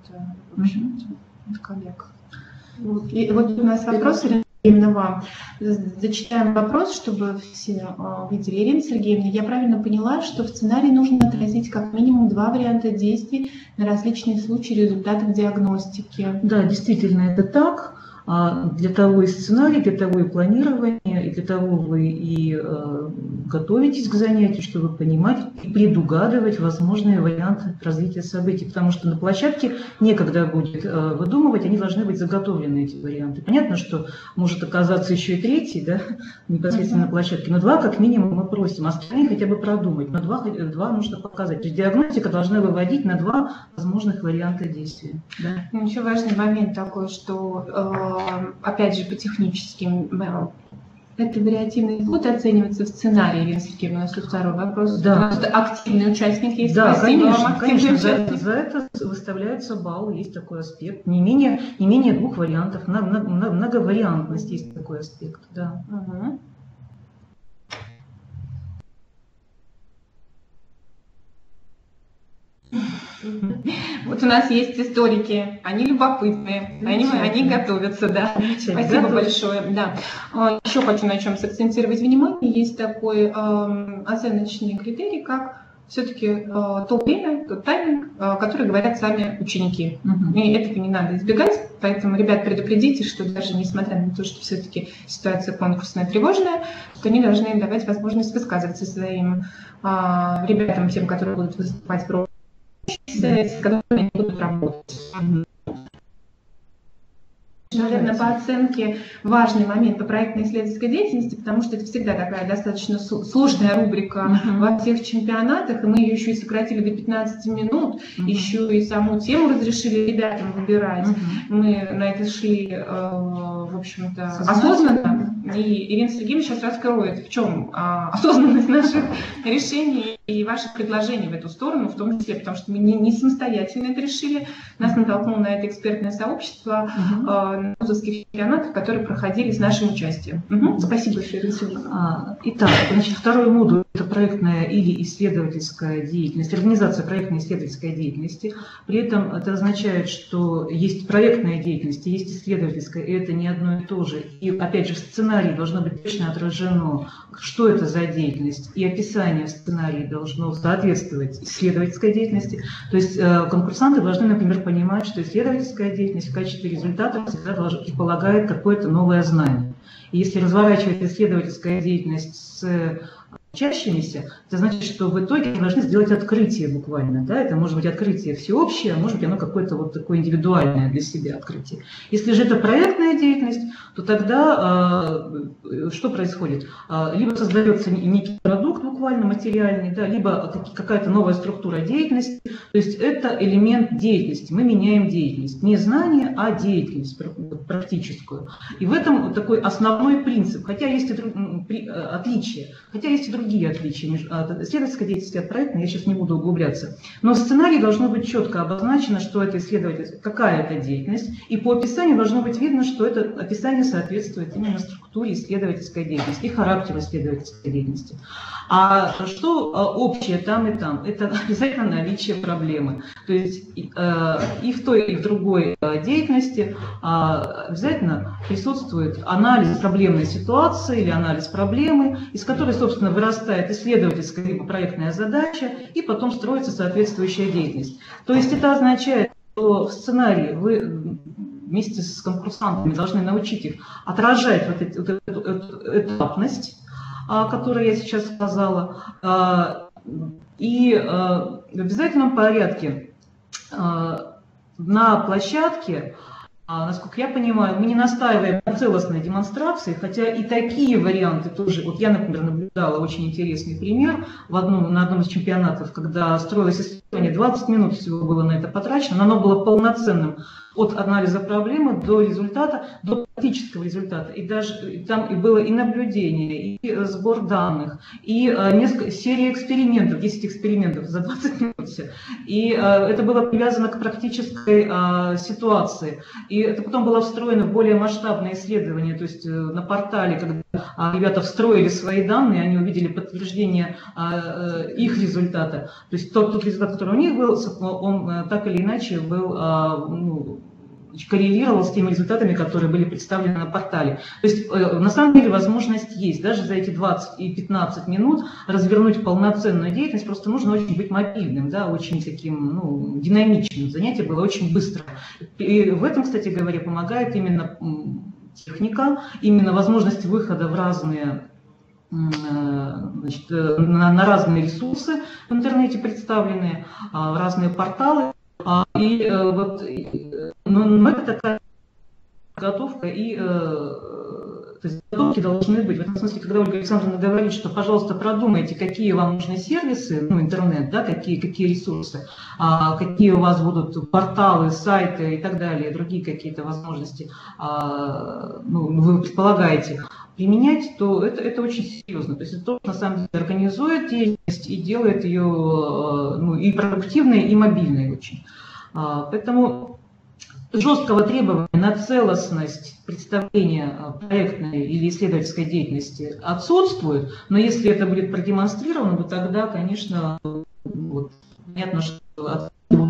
от коллег. Вот. И вот у нас вопрос именно вам. Зачитаем вопрос, чтобы все видели. Ирина Сергеевна, я правильно поняла, что в сценарии нужно отразить как минимум 2 варианта действий на различные случаи результатов диагностики? Да, действительно, это так. Для того и сценарий, для того и планирование, и для того вы и готовитесь к занятию, чтобы понимать и предугадывать возможные варианты развития событий. Потому что на площадке некогда будет выдумывать, они должны быть заготовлены, эти варианты. Понятно, что может оказаться еще и третий, да, непосредственно на площадке, но 2 как минимум мы просим, остальные хотя бы продумать, но 2 нужно показать. То есть диагностика должна выводить на 2 возможных варианта действия. Да. Еще важный момент такой, что опять же, по техническим, это вариативный ход оценивается в сценарии, Ирина Сергеевна, у нас тут второй вопрос. Да. Активный участник есть. Да, конечно, за это выставляется балл, есть такой аспект. Не менее 2 вариантов, многовариантность есть такой аспект. Да. Угу. Вот у нас есть историки, они любопытные, они готовятся, да. Спасибо большое. Да. Еще хочу на чем сакцентировать внимание. Есть такой оценочный критерий, как все-таки то время, тот тайминг, который говорят сами ученики. И этого не надо избегать, поэтому, ребят, предупредите, что даже несмотря на то, что все-таки ситуация конкурсная тревожная, что они должны им давать возможность высказываться своим ребятам, тем, которые будут выступать в роли, с которыми они будут работать. Наверное, по оценке важный момент по проектно-исследовательской деятельности, потому что это всегда такая достаточно сложная рубрика во всех чемпионатах, и мы ее еще и сократили до 15 минут, еще и саму тему разрешили ребятам выбирать. Мы на это шли, в общем-то, осознанно. И Ирина Сергеевна сейчас раскроет, в чем осознанность наших решений и ваших предложений в эту сторону, в том числе, потому что мы не самостоятельно это решили. Нас натолкнуло на это экспертное сообщество на вузовских чемпионатах, которые проходили с нашим участием. Спасибо большое, Ирина Сергеевна. Итак, значит, второй модуль – это проектная или исследовательская деятельность, организация проектной исследовательской деятельности. При этом это означает, что есть проектная деятельность, есть исследовательская, и это не одно и то же. И опять же в сценарии должно быть точно отражено, что это за деятельность, и описание в сценарии должно соответствовать исследовательской деятельности. То есть конкурсанты должны, например, понимать, что исследовательская деятельность в качестве результата всегда предполагает какое-то новое знание. И если разворачивать исследовательская деятельность с учащимися, это значит, что в итоге должны сделать открытие буквально. Да? Это может быть открытие всеобщее, а может быть оно какое-то вот такое индивидуальное для себя открытие. Если же это проектная деятельность, то тогда что происходит? Либо создается некий продукт буквально материальный, да, либо какая-то новая структура деятельности. То есть это элемент деятельности. Мы меняем деятельность. Не знание, а деятельность практическую. И в этом такой основной принцип. Хотя есть и отличия. Хотя есть и другие отличия от исследовательской деятельности, от проектной, я сейчас не буду углубляться. Но в сценарии должно быть четко обозначено, что это исследовательская, какая это деятельность, и по описанию должно быть видно, что это описание соответствует именно структуре исследовательской деятельности и характеру исследовательской деятельности. А что общее там и там? Это обязательно наличие проблемы. То есть и в той, и в другой деятельности обязательно присутствует анализ проблемной ситуации или анализ проблемы, из которой, собственно, вырастает исследовательская либо проектная задача, и потом строится соответствующая деятельность. То есть это означает, что в сценарии вы вместе с конкурсантами должны научить их отражать вот эту этапность, о которой я сейчас сказала, и в обязательном порядке на площадке, насколько я понимаю, мы не настаиваем на целостной демонстрации, хотя и такие варианты тоже. Вот я, например, наблюдала очень интересный пример на одном из чемпионатов, когда строилось исследование, 20 минут всего было на это потрачено, но оно было полноценным от анализа проблемы до результата, до практического результата. И даже там и было и наблюдение, и сбор данных, и серия экспериментов, 10 экспериментов за 20 минут все. И это было привязано к практической ситуации. И это потом было встроено в более масштабное исследование, то есть на портале, когда ребята встроили свои данные, они увидели подтверждение их результата. То есть тот результат, который у них был, он так или иначе был коррелировал с теми результатами, которые были представлены на портале. То есть на самом деле возможность есть. Даже за эти 20 и 15 минут развернуть полноценную деятельность, просто нужно очень быть мобильным, да, очень таким динамичным. Занятие было очень быстро. И в этом, кстати говоря, помогает именно техника, именно возможность выхода в разные, значит, на разные ресурсы в интернете представленные, разные порталы. И вот, это такая подготовка, и то есть подготовки должны быть. В этом смысле, когда Ольга Александровна говорит, что, пожалуйста, продумайте, какие вам нужны сервисы, интернет, да, какие ресурсы, какие у вас будут порталы, сайты и так далее, другие какие-то возможности, вы предполагаете применять, то это очень серьезно. То есть это то, что на самом деле организует деятельность и делает ее и продуктивной, и мобильной очень. Поэтому жесткого требования на целостность представления проектной или исследовательской деятельности отсутствует, но если это будет продемонстрировано, то тогда, конечно, понятно, что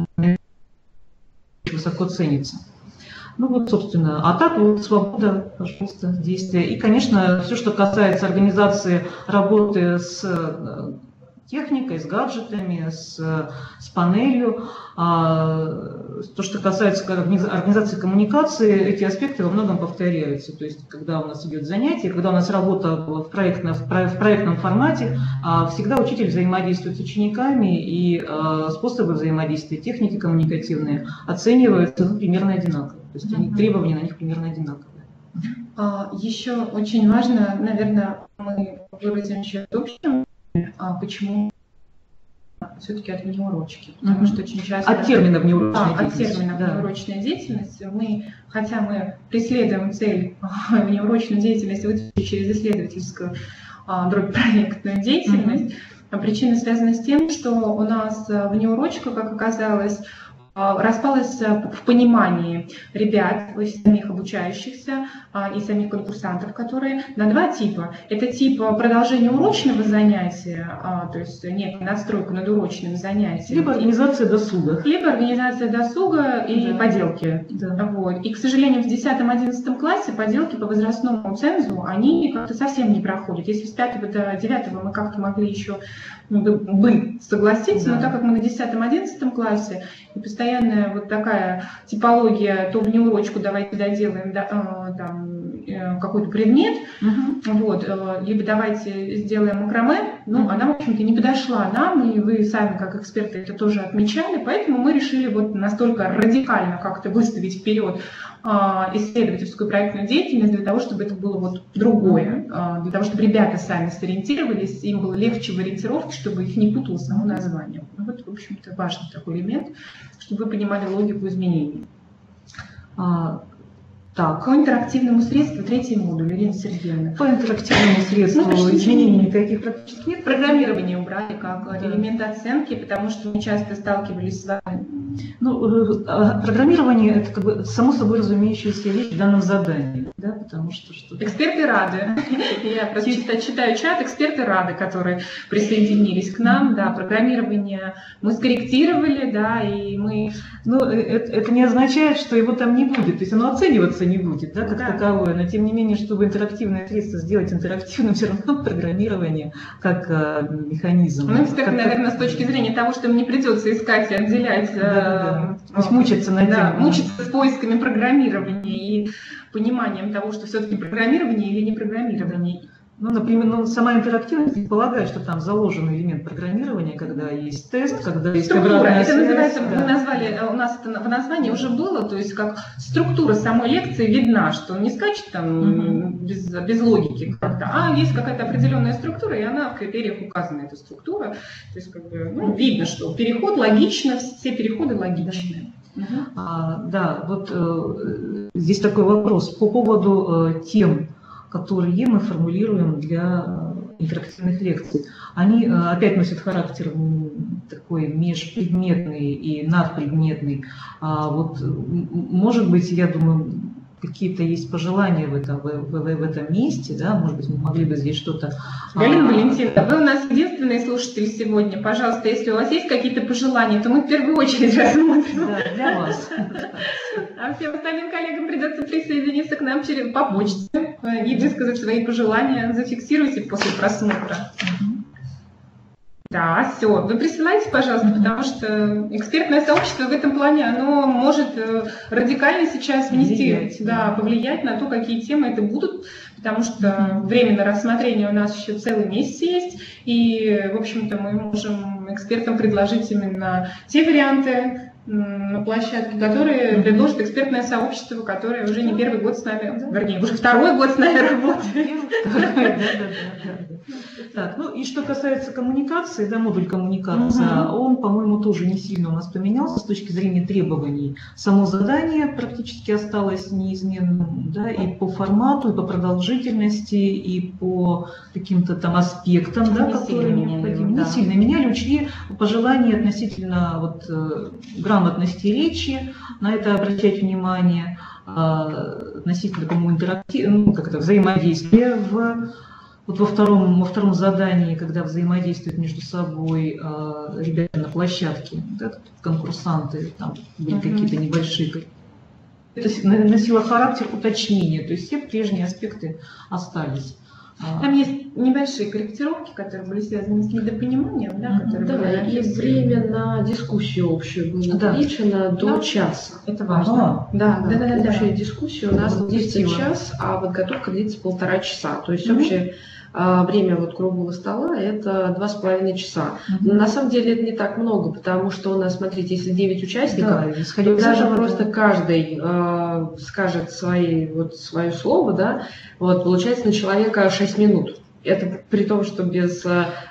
высоко ценится. Собственно, а так свобода, пожалуйста, действия. И, конечно, все, что касается организации работы с техникой, с гаджетами, с панелью. То, что касается организации коммуникации, эти аспекты во многом повторяются. То есть, когда у нас идет занятие, когда у нас работа в проектном формате, всегда учитель взаимодействует с учениками, и способы взаимодействия, техники коммуникативные оцениваются примерно одинаково. То есть требования на них примерно одинаковые. Еще очень важно, наверное, мы выразим еще в общем, почему все-таки от внеурочки. Потому что очень часто... От термина внеурочная деятельность. От термина внеурочная деятельность. Хотя мы преследуем цель внеурочной деятельности выйти через исследовательскую проектную деятельность, причина связана с тем, что у нас внеурочка, как оказалось, распалась в понимании ребят, самих обучающихся и самих конкурсантов, которые на два типа. Это тип продолжения урочного занятия, то есть некая надстройка над урочным занятием. Либо организация досуга. Либо организация досуга и поделки. Да. Вот. И, к сожалению, в 10-11 классе поделки по возрастному цензу, они как-то совсем не проходят. Если с 5 до 9 мы как-то могли еще согласиться, но так как мы на 10-11 классе, и постоянная вот такая типология, то внеурочку давайте доделаем какой-то предмет, вот, либо давайте сделаем макраме, она, в общем-то, не подошла нам, и вы сами, как эксперты, это тоже отмечали, поэтому мы решили вот настолько радикально как-то выставить вперед исследовательскую проектную деятельность для того, чтобы это было вот другое, для того, чтобы ребята сами сориентировались, им было легче в ориентировке, чтобы их не путало само название. Вот, в общем-то, важный такой элемент, чтобы вы понимали логику изменений. Так. По интерактивному средству, третий модуль, Ирина Сергеевна. По интерактивному средству изменений никаких практически нет. Программирование убрали как элемент оценки, потому что мы часто сталкивались с вами. Программирование – это как бы само собой разумеющаяся вещь в данном задании. Да, потому что эксперты рады. Я просто читаю чат, эксперты рады, которые присоединились к нам. Да, программирование мы скорректировали, да, и мы... это не означает, что его там не будет, то есть оно оцениваться не будет, да, как таковое, но тем не менее, чтобы интерактивное средство сделать интерактивным, все равно программирование как механизм. Эксперты, наверное, с точки зрения того, что им не придется искать и отделять, мучиться над тем. Мучиться с поисками программирования и пониманием того, что все-таки программирование или не программирование. Например, сама интерактивность предполагает, что там заложен элемент программирования, когда есть тест, когда есть структура. обратная связь. Это называется, да. мы назвали, у нас это в названии уже было, то есть как структура самой лекции видна, что он не скачет там без логики как-то, а есть какая-то определенная структура, и она в критериях указана, эта структура. То есть как бы, видно, что переход логично, все переходы логичны. Да, вот здесь такой вопрос по поводу тем, которые мы формулируем для интерактивных лекций. Они опять носят характер такой межпредметный и надпредметный. Может быть, я думаю, какие-то есть пожелания в этом месте, да, может быть, мы могли бы здесь что-то... Галина Валентиновна, вы у нас единственный слушатель сегодня. Пожалуйста, если у вас есть какие-то пожелания, то мы в первую очередь рассмотрим. Да, для вас. А всем остальным коллегам придется присоединиться к нам по почте и высказать свои пожелания. Зафиксируйте после просмотра. Да, все. Вы присылайте, пожалуйста, потому что экспертное сообщество в этом плане, оно может радикально сейчас повлиять на то, какие темы это будут, потому что время на рассмотрение у нас еще целый месяц есть, и, в общем-то, мы можем экспертам предложить именно те варианты на площадке, которые предложит экспертное сообщество, которое уже не первый год с нами, вернее, уже второй год с нами работает. Так, и что касается коммуникации, да, модуль коммуникации, он, по-моему, тоже не сильно у нас поменялся с точки зрения требований. Само задание практически осталось неизменным, да, и по формату, и по продолжительности, и по каким-то там аспектам, да, которые необходимы. Не сильно меняли, учли пожелания относительно грамотности речи, на это обращать внимание, относительно, по-моему, взаимодействия во втором задании, когда взаимодействуют между собой ребята на площадке, да, конкурсанты, там были какие-то небольшие. Это носило характер уточнения, то есть все прежние аспекты остались. Там есть небольшие корректировки, которые были связаны с недопониманием, да, которые Да, и время на дискуссию общую было увеличено до часа. Это важно. Общая дискуссия у нас длится час, а подготовка длится 1,5 часа. То есть общее время вот круглого стола это 2,5 часа. Но на самом деле это не так много, потому что у нас, смотрите, если 9 участников, то даже просто каждый скажет свое слово, да, вот, получается на человека 6 минут. Это при том, что без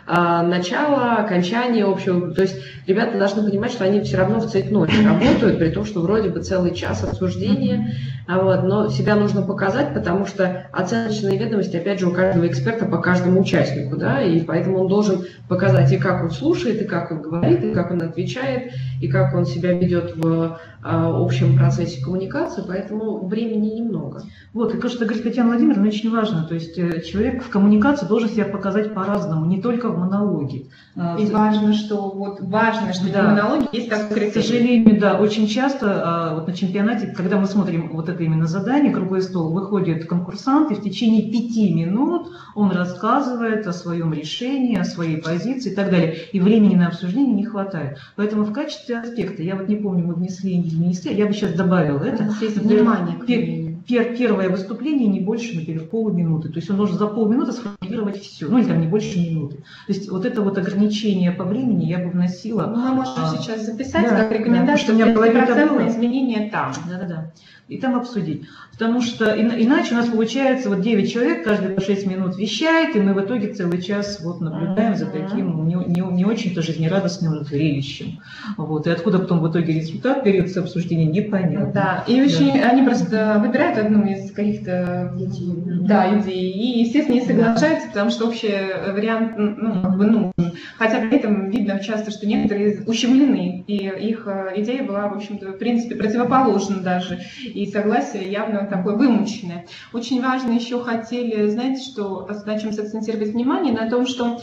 начала, окончания общего. То есть ребята должны понимать, что они все равно в цейтноте работают, при том, что вроде бы целый час обсуждения. Вот, но себя нужно показать, потому что оценочные ведомости, опять же, у каждого эксперта по каждому участнику. Да, и поэтому он должен показать и как он слушает, и как он говорит, и как он отвечает, и как он себя ведет в общем процессе коммуникации. Поэтому времени немного. Вот, и то, что говорит Татьяна Владимировна, очень важно. То есть человек в коммуникации должен себя показать по-разному, не только в монологе. И важно, что в монологе есть такой критерий. К сожалению, да, очень часто вот на чемпионате, когда мы смотрим вот это именно задание, круглый стол, выходит конкурсант, и в течение 5 минут он рассказывает о своем решении, о своей позиции и так далее. И времени на обсуждение не хватает. Поэтому в качестве аспекта, я вот не помню, мы внесли или не внесли, я бы сейчас добавила это. Внимание к времени. Первое выступление не больше, например, полминуты. То есть он должен за полминуты сформулировать все, ну или там не больше минуты. То есть вот это вот ограничение по времени я бы вносила. Мы можем сейчас записать как рекомендацию, что 50% изменения там. Да. И там обсудить. Потому что иначе у нас получается вот 9 человек, каждый по 6 минут вещает, и мы в итоге целый час вот наблюдаем за таким не очень-то жизнерадостным зрелищем. Вот. И откуда потом в итоге результат берется обсуждение, непонятно. Да, и очень они просто выбирают одну из каких-то идей, и, естественно, не соглашаются, потому что общий вариант нужен. Хотя при этом видно часто, что некоторые ущемлены, и их идея была, в общем-то, в принципе, противоположна даже. И согласие явно такое вымученное. Очень важно еще хотели, знаете, что, на чем сакцентировать внимание, на том, что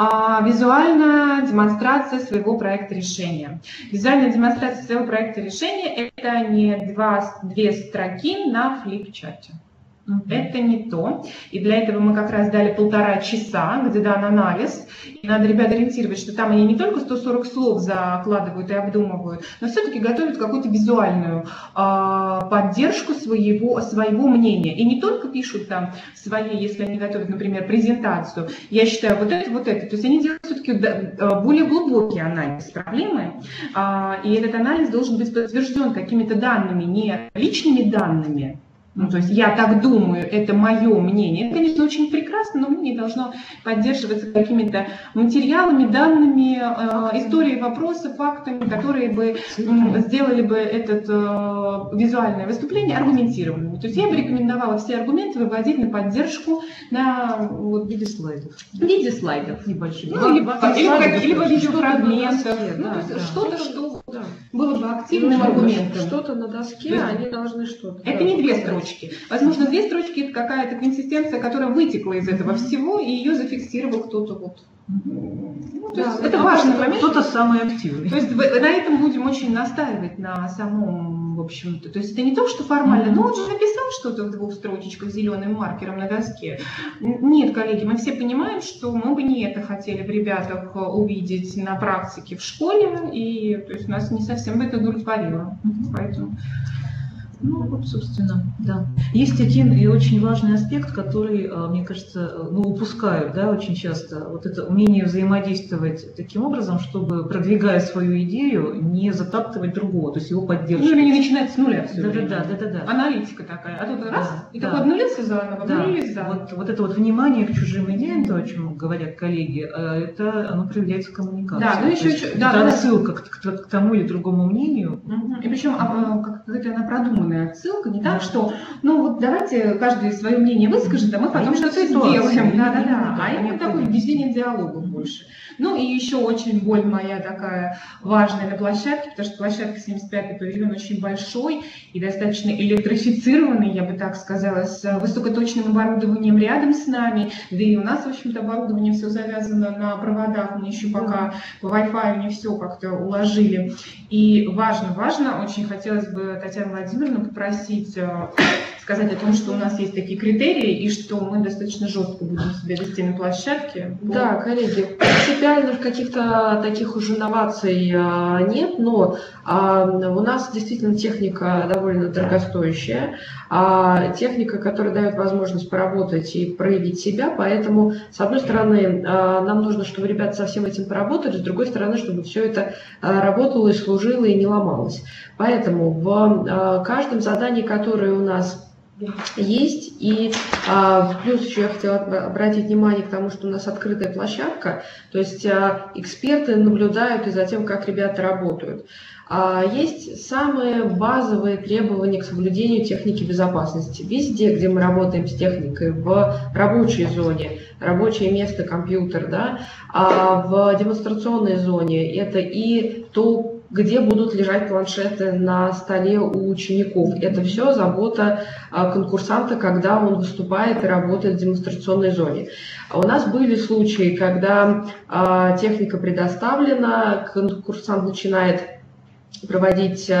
визуальная демонстрация своего проекта решения. Визуальная демонстрация своего проекта решения – это не две строки на флип-чате. Это не то. И для этого мы как раз дали 1,5 часа, где дан анализ. И надо ребят ориентировать, что там они не только 140 слов закладывают и обдумывают, но все-таки готовят какую-то визуальную поддержку своего мнения. И не только пишут там свои, если они готовят, например, презентацию, я считаю вот это. То есть они делают все-таки более глубокий анализ проблемы. И этот анализ должен быть подтвержден какими-то данными, не личными данными. То есть я так думаю, это мое мнение. Это, конечно, очень прекрасно, но мнение должно поддерживаться какими-то материалами, данными, историей вопроса, фактами, которые бы сделали бы это визуальное выступление аргументированным. То есть я бы рекомендовала все аргументы выводить на поддержку в виде слайдов. В виде слайдов небольших. Либо видеофрагментов. Что-то, что было бы активным аргументом. Что-то на доске, они должны что-то. Это не 2 строчки. Возможно, 2 строчки – это какая-то консистенция, которая вытекла из этого всего, и ее зафиксировал кто-то это важный момент. Кто-то самый активный. То есть на этом будем очень настаивать на самом, в общем-то. То есть это не то, что формально, но он же написал что-то в 2 строчечках зеленым маркером на доске. Нет, коллеги, мы все понимаем, что мы бы не это хотели в ребятах увидеть на практике в школе, и то есть нас не совсем это удовлетворило. Поэтому... собственно, да. Есть один и очень важный аспект, который, мне кажется, упускают, да, очень часто. Вот это умение взаимодействовать таким образом, чтобы, продвигая свою идею, не затаптывать другого, то есть его поддерживать. Или не начинать с нуля все время. Да. Аналитика такая. А тут и такой обнулился заново, обнулились заново. Вот это вот внимание к чужим идеям, то, о чем говорят коллеги, оно проявляется в коммуникации. Да, это отсылка к тому или другому мнению. И причем какая-то она продумана. Отсылка, не так, что, давайте каждый свое мнение выскажет, а мы потом что-то сделаем. Да. А именно такое введение диалога больше. Ну и еще очень боль моя такая важная на площадке, потому что площадка 75-й павильон очень большой и достаточно электрифицированный, я бы так сказала, с высокоточным оборудованием рядом с нами, да и у нас, в общем-то, оборудование все завязано на проводах, мы еще пока по Wi-Fi не все как-то уложили. И важно, очень хотелось бы Татьяну Владимировну попросить сказать о том, что у нас есть такие критерии и что мы достаточно жестко будем себя вести на площадке. Да, коллеги, принципиально каких-то таких уж инноваций нет, но у нас действительно техника довольно дорогостоящая, техника, которая дает возможность поработать и проявить себя, поэтому, с одной стороны, нам нужно, чтобы ребята со всем этим поработали, с другой стороны, чтобы все это работало и служило и не ломалось. Поэтому в каждом задании, которое у нас есть, и плюс еще я хотела обратить внимание к тому, что у нас открытая площадка, то есть эксперты наблюдают и за тем, как ребята работают. Есть самые базовые требования к соблюдению техники безопасности. Везде, где мы работаем с техникой, в рабочей зоне, рабочее место, компьютер, да, в демонстрационной зоне, это и то, где будут лежать планшеты на столе у учеников. Это все забота конкурсанта, когда он выступает и работает в демонстрационной зоне. У нас были случаи, когда техника предоставлена, конкурсант начинает проводить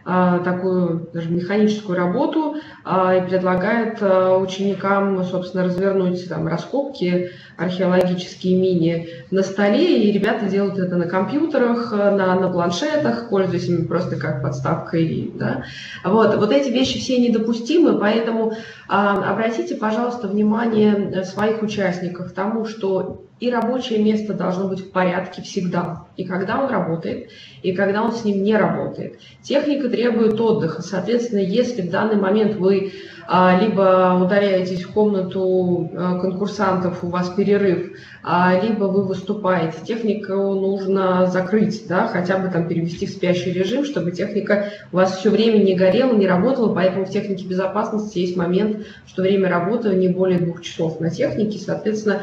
такую даже механическую работу и предлагает ученикам, собственно, развернуть там раскопки археологические мини на столе, и ребята делают это на компьютерах, на планшетах, пользуясь ими просто как подставкой. Да? Вот эти вещи все недопустимы, поэтому обратите, пожалуйста, внимание своих участников к тому, что и рабочее место должно быть в порядке всегда, и когда он работает, и когда он с ним не работает. Техника требует отдыха, соответственно, если в данный момент вы либо удаляетесь в комнату конкурсантов, у вас перерыв, либо вы выступаете, технику нужно закрыть, да, хотя бы там перевести в спящий режим, чтобы техника у вас все время не горела, не работала, поэтому в технике безопасности есть момент, что время работы не более 2 часов на технике, соответственно,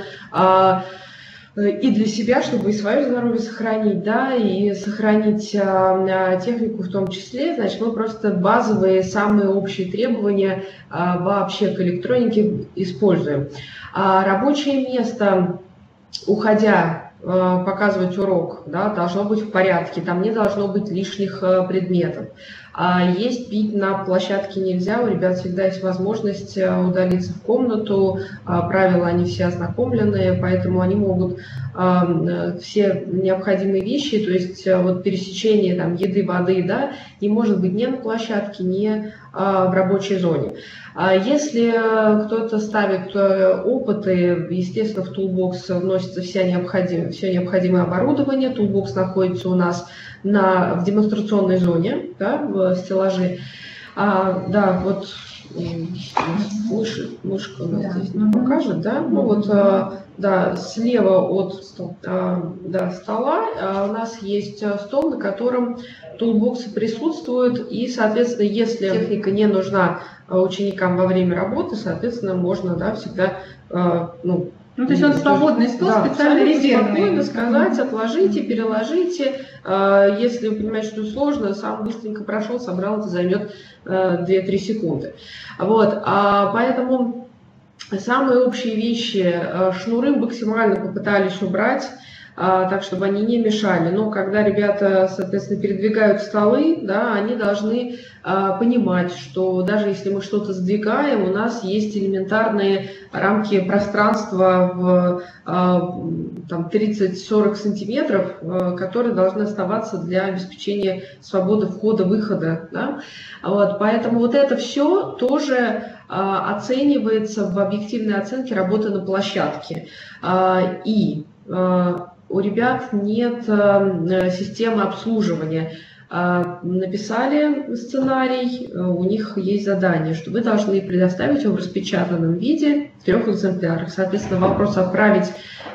и для себя, чтобы и свое здоровье сохранить, да, и сохранить технику в том числе, значит, мы просто базовые, самые общие требования вообще к электронике используем. Рабочее место, уходя показывать урок, да, должно быть в порядке, там не должно быть лишних предметов. Есть, пить на площадке нельзя, у ребят всегда есть возможность удалиться в комнату, правила они все ознакомленные, поэтому они могут все необходимые вещи, то есть вот пересечение там, еды, воды, да, не может быть ни на площадке, ни в рабочей зоне. Если кто-то ставит опыты, естественно, в Toolbox вносится все необходимое оборудование. Toolbox находится у нас в демонстрационной зоне, да, в стеллаже. Да, вот мышка у нас здесь не покажет, да? Ну вот, да, слева от стола у нас есть стол, на котором Toolbox присутствует, и, соответственно, если техника не нужна ученикам во время работы, соответственно, можно, да, всегда, то есть он свободный стол, да, специально резервный. Спокойно сказать, отложите, переложите. Если вы понимаете, что сложно, сам быстренько прошел, собрал, это займет 2-3 секунды. Вот, поэтому самые общие вещи, шнуры максимально попытались убрать, так, чтобы они не мешали. Но когда ребята, соответственно, передвигают столы, да, они должны понимать, что даже если мы что-то сдвигаем, у нас есть элементарные рамки пространства в 30-40 сантиметров, которые должны оставаться для обеспечения свободы входа-выхода. Да? Вот, поэтому вот это все тоже оценивается в объективной оценке работы на площадке. И у ребят нет системы обслуживания. Написали сценарий, у них есть задание, что вы должны предоставить его в распечатанном виде в 3 экземплярах. Соответственно, вопрос отправить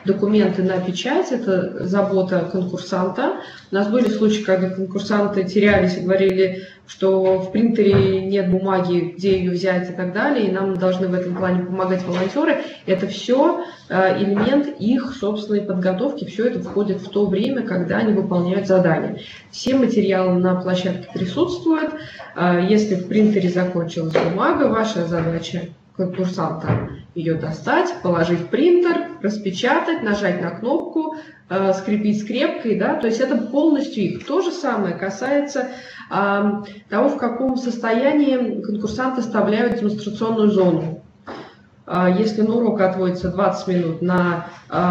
документы на печать, это забота конкурсанта. У нас были случаи, когда конкурсанты терялись и говорили, что в принтере нет бумаги, где ее взять и так далее, и нам должны в этом плане помогать волонтеры. Это все элемент их собственной подготовки, все это входит в то время, когда они выполняют задания. Все материалы на площадке присутствуют. Если в принтере закончилась бумага, ваша задача конкурсанта ее достать, положить в принтер, распечатать, нажать на кнопку, скрепить скрепкой, да, то есть это полностью их. То же самое касается того, в каком состоянии конкурсанты оставляют демонстрационную зону. Если на урок отводится 20 минут, на,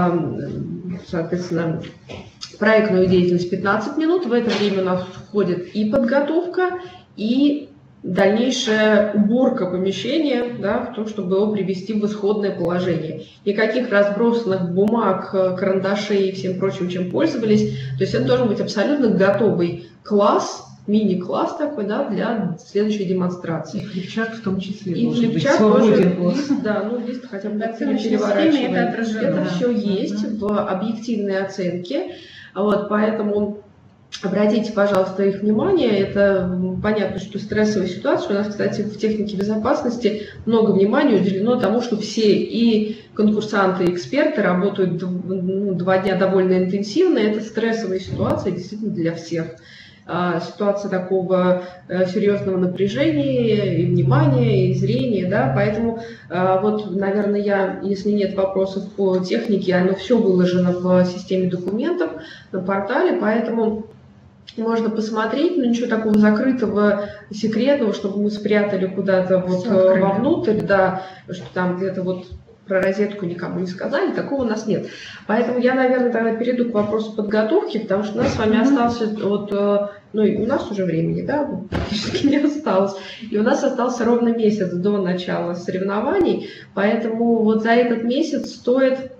соответственно, проектную деятельность 15 минут, в это время у нас входит и подготовка, и дальнейшая уборка помещения, да, в том, чтобы его привести в исходное положение. Никаких разбросанных бумаг, карандашей и всем прочим, чем пользовались. То есть это должен быть абсолютно готовый класс, мини-класс такой, да, для следующей демонстрации. И флипчарт в том числе. И флипчарт тоже, лист, да, ну лист хотя бы переворачиваем. Это все есть в объективной оценке. Вот, поэтому обратите, пожалуйста, их внимание. Это понятно, что стрессовая ситуация. У нас, кстати, в технике безопасности много внимания уделено тому, что все и конкурсанты, и эксперты работают 2 дня довольно интенсивно. Это стрессовая ситуация действительно для всех. Ситуация такого серьезного напряжения, и внимания, и зрения, да, поэтому вот, наверное, если нет вопросов по технике, оно все выложено в системе документов на портале, поэтому можно посмотреть, но ничего такого закрытого, секретного, чтобы мы спрятали куда-то вот вовнутрь, да, что там где-то вот про розетку никому не сказали, такого у нас нет. Поэтому я, наверное, тогда перейду к вопросу подготовки, потому что у нас с вами остался, вот, ну и у нас уже времени, да, практически не осталось, и у нас остался ровно месяц до начала соревнований, поэтому вот за этот месяц стоит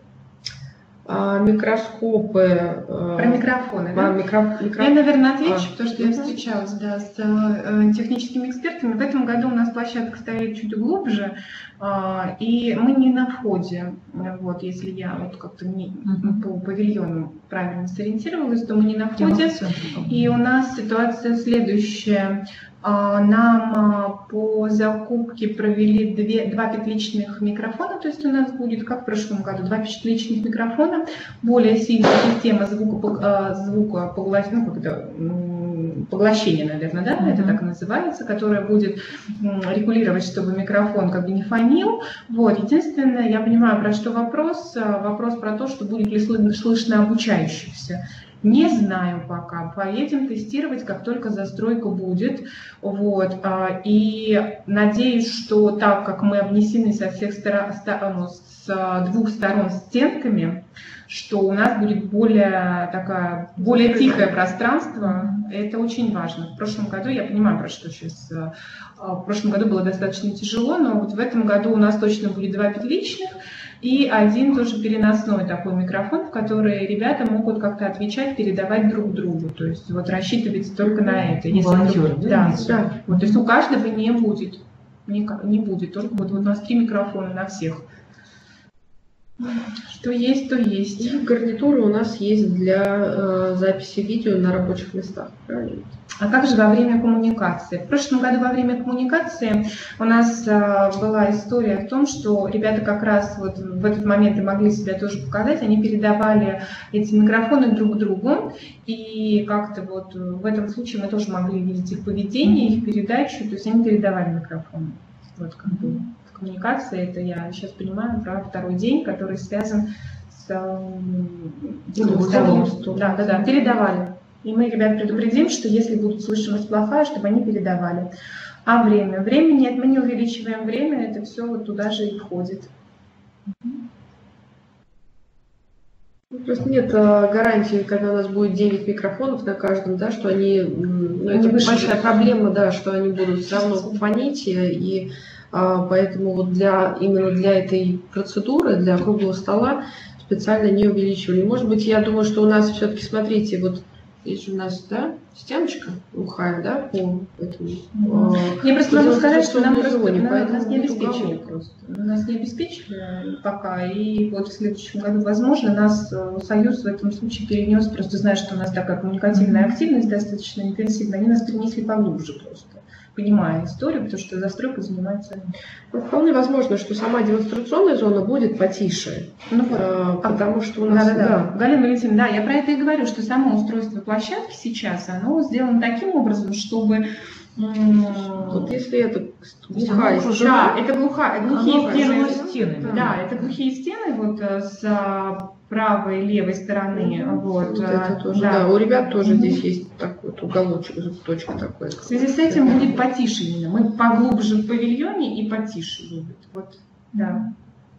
микроскопы. Про микрофоны, да? Я, наверное, отвечу, потому что я встречалась, да, с техническими экспертами. В этом году у нас площадка стоит чуть глубже, и мы не на входе. Вот, если я вот как-то по павильону правильно сориентировалась, то мы не на входе. И у нас ситуация следующая. Нам по закупке провели 2 петличных микрофона, то есть у нас будет, как в прошлом году, 2 петличных микрофона, более сильная система поглощения, наверное, да, это так называется, которая будет регулировать, чтобы микрофон как бы не фонил. Вот. Единственное, я понимаю, про что вопрос. Вопрос про то, что будет ли слышно обучающихся. Не знаю пока. Поедем тестировать, как только застройка будет. Вот. И надеюсь, что так как мы обнесены со всех сторон, с 2 сторон стенками, что у нас будет более тихое пространство. Это очень важно. В прошлом году, я понимаю, про что сейчас, в прошлом году было достаточно тяжело, но вот в этом году у нас точно будет 2 петличных и 1 тоже переносной такой микрофон, в который ребята могут как-то отвечать, передавать друг другу. То есть вот рассчитывать только на это. Волонтеры, да. Вот, то есть у каждого не будет. Не будет. Только вот у нас 3 микрофона на всех. Что есть, то есть. И гарнитуры у нас есть для записи видео на рабочих местах, правильно? А как же во время коммуникации? В прошлом году во время коммуникации у нас была история в том, что ребята как раз вот в этот момент и могли себя тоже показать, они передавали эти микрофоны друг другу, и как-то вот в этом случае мы тоже могли видеть их поведение, их передачу, то есть они передавали микрофоны. Вот как бы коммуникация, это я сейчас понимаю про 2-й день, который связан с знакомством. Да, передавали. И мы ребят предупредим, что если будет слышимость плохая, чтобы они передавали. А время? Время нет, мы не увеличиваем время, это все вот туда же и входит. Просто нет гарантии, когда у нас будет 9 микрофонов на каждом, да, что они, это большая проблема, да, что они будут все равно фонить, и поэтому вот именно для этой процедуры, для круглого стола специально не увеличивали. Может быть, я думаю, что у нас все-таки, смотрите, вот Здесь у нас, да, стеночка глухая, да, по этому. Я просто могу сказать, что нам просто нас не обеспечили. Нас не обеспечили пока, и вот в следующем году, возможно, нас Союз в этом случае перенес, просто зная, что у нас такая коммуникативная активность достаточно интенсивная, они нас перенесли поглубже просто, понимая историю, потому что застройкой занимаются они. Ну, вполне возможно, что сама демонстрационная зона будет потише, потому что у нас... Да. Галина Валентиновна, да, я про это и говорю, что само устройство площадки сейчас, оно сделано таким образом, чтобы... Вот если это глухая стена... Да, это глухие стены. Да, это глухие стены вот с правой и левой стороны. Вот это тоже, да. У ребят тоже здесь есть такой вот уголочек, точка такой. В связи с этим будет потише именно. Мы поглубже в павильоне и потише будет. Вот, да.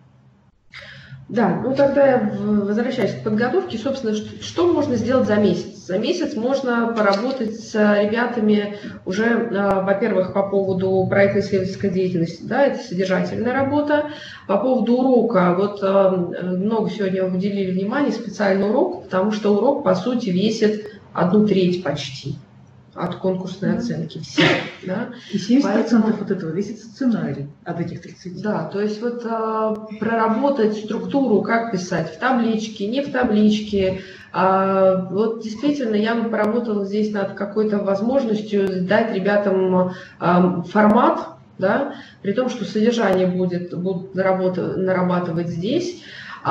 Да, ну тогда возвращаясь к подготовке, собственно, что можно сделать за месяц? За месяц можно поработать с ребятами уже, во-первых, по поводу проектно-исследовательской деятельности, да, это содержательная работа. По поводу урока, вот много сегодня уделили внимания специальный урок, потому что урок, по сути, весит 1/3 почти от конкурсной оценки. Все, да? И 70% от этого весит сценарий от этих 30. Да, то есть вот проработать структуру, как писать, в табличке, не в табличке. Вот действительно я бы поработала здесь над какой-то возможностью дать ребятам формат, да, при том, что содержание будут нарабатывать здесь.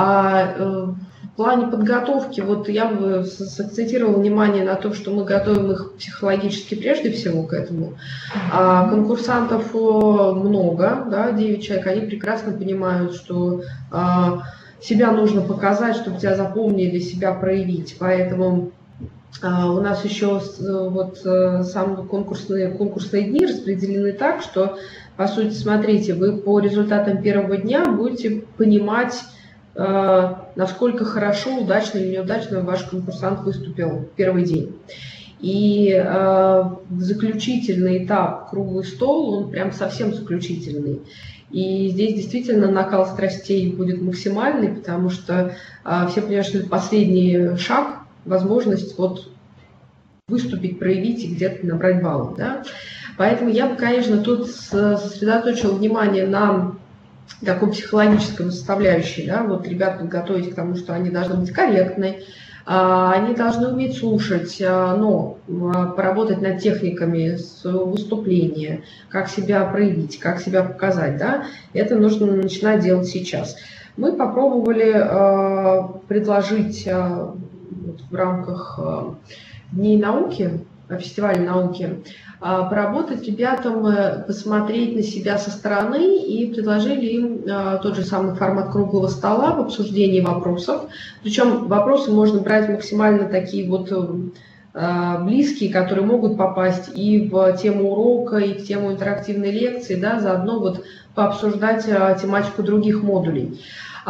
В плане подготовки, вот я бы сакцентировала внимание на том, что мы готовим их психологически прежде всего к этому. Конкурсантов много, да, 9 человек, они прекрасно понимают, что себя нужно показать, чтобы тебя запомнили, себя проявить. Поэтому у нас еще вот сам конкурсные дни распределены так, что, по сути, смотрите, вы по результатам первого дня будете понимать, насколько хорошо, удачно или неудачно ваш конкурсант выступил в первый день. И заключительный этап, круглый стол, он прям совсем заключительный. И здесь действительно накал страстей будет максимальный, потому что все понимают, что это последний шаг, возможность вот выступить, проявить и где-то набрать баллы. Да? Поэтому я бы, конечно, тут сосредоточила внимание на такой психологической составляющей, да, вот ребят подготовить к тому, что они должны быть корректны, они должны уметь слушать, но поработать над техниками выступления, как себя проявить, как себя показать, да, это нужно начинать делать сейчас. Мы попробовали предложить в рамках Дней науки, фестиваля науки, поработать ребятам, посмотреть на себя со стороны и предложили им тот же самый формат круглого стола в обсуждении вопросов. Причем вопросы можно брать максимально такие вот близкие, которые могут попасть и в тему урока, и в тему интерактивной лекции, да, заодно вот пообсуждать тематику других модулей.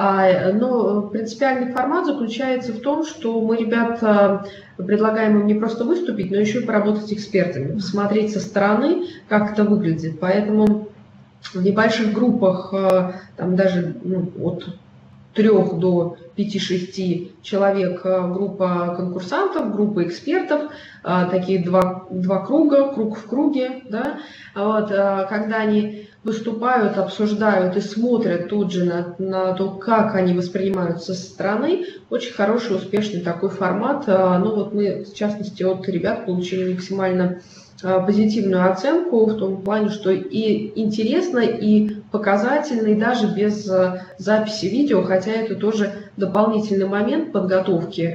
Но принципиальный формат заключается в том, что мы ребят предлагаем им не просто выступить, но еще и поработать с экспертами, посмотреть со стороны, как это выглядит. Поэтому в небольших группах, там даже от 3 до 5-6 человек группа конкурсантов, группа экспертов, такие два круга, круг в круге, да, вот, когда они выступают, обсуждают и смотрят тут же на то, как они воспринимаются со стороны. Очень хороший, успешный такой формат. Ну вот мы, в частности, от ребят получили максимально позитивную оценку в том плане, что и интересно, и показательно, и даже без записи видео, хотя это тоже дополнительный момент подготовки,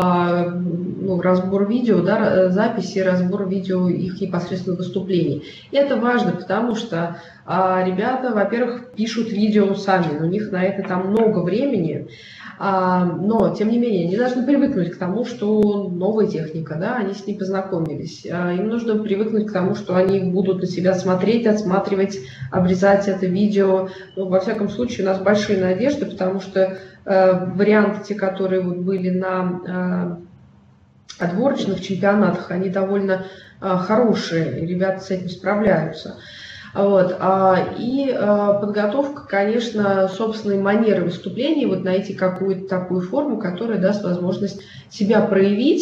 разбор видео, да, записи, разбор видео их непосредственно выступлений. И это важно, потому что ребята, во-первых, пишут видео сами, у них на это там много времени, но, тем не менее, они должны привыкнуть к тому, что новая техника, да, они с ней познакомились. Им нужно привыкнуть к тому, что они будут на себя смотреть, отсматривать, обрезать это видео. Ну, во всяком случае, у нас большие надежды, потому что варианты, те, которые вот были на отборочных чемпионатах, они довольно хорошие, ребята с этим справляются. Вот. И подготовка, конечно, собственной манеры выступления, вот найти какую-то такую форму, которая даст возможность себя проявить,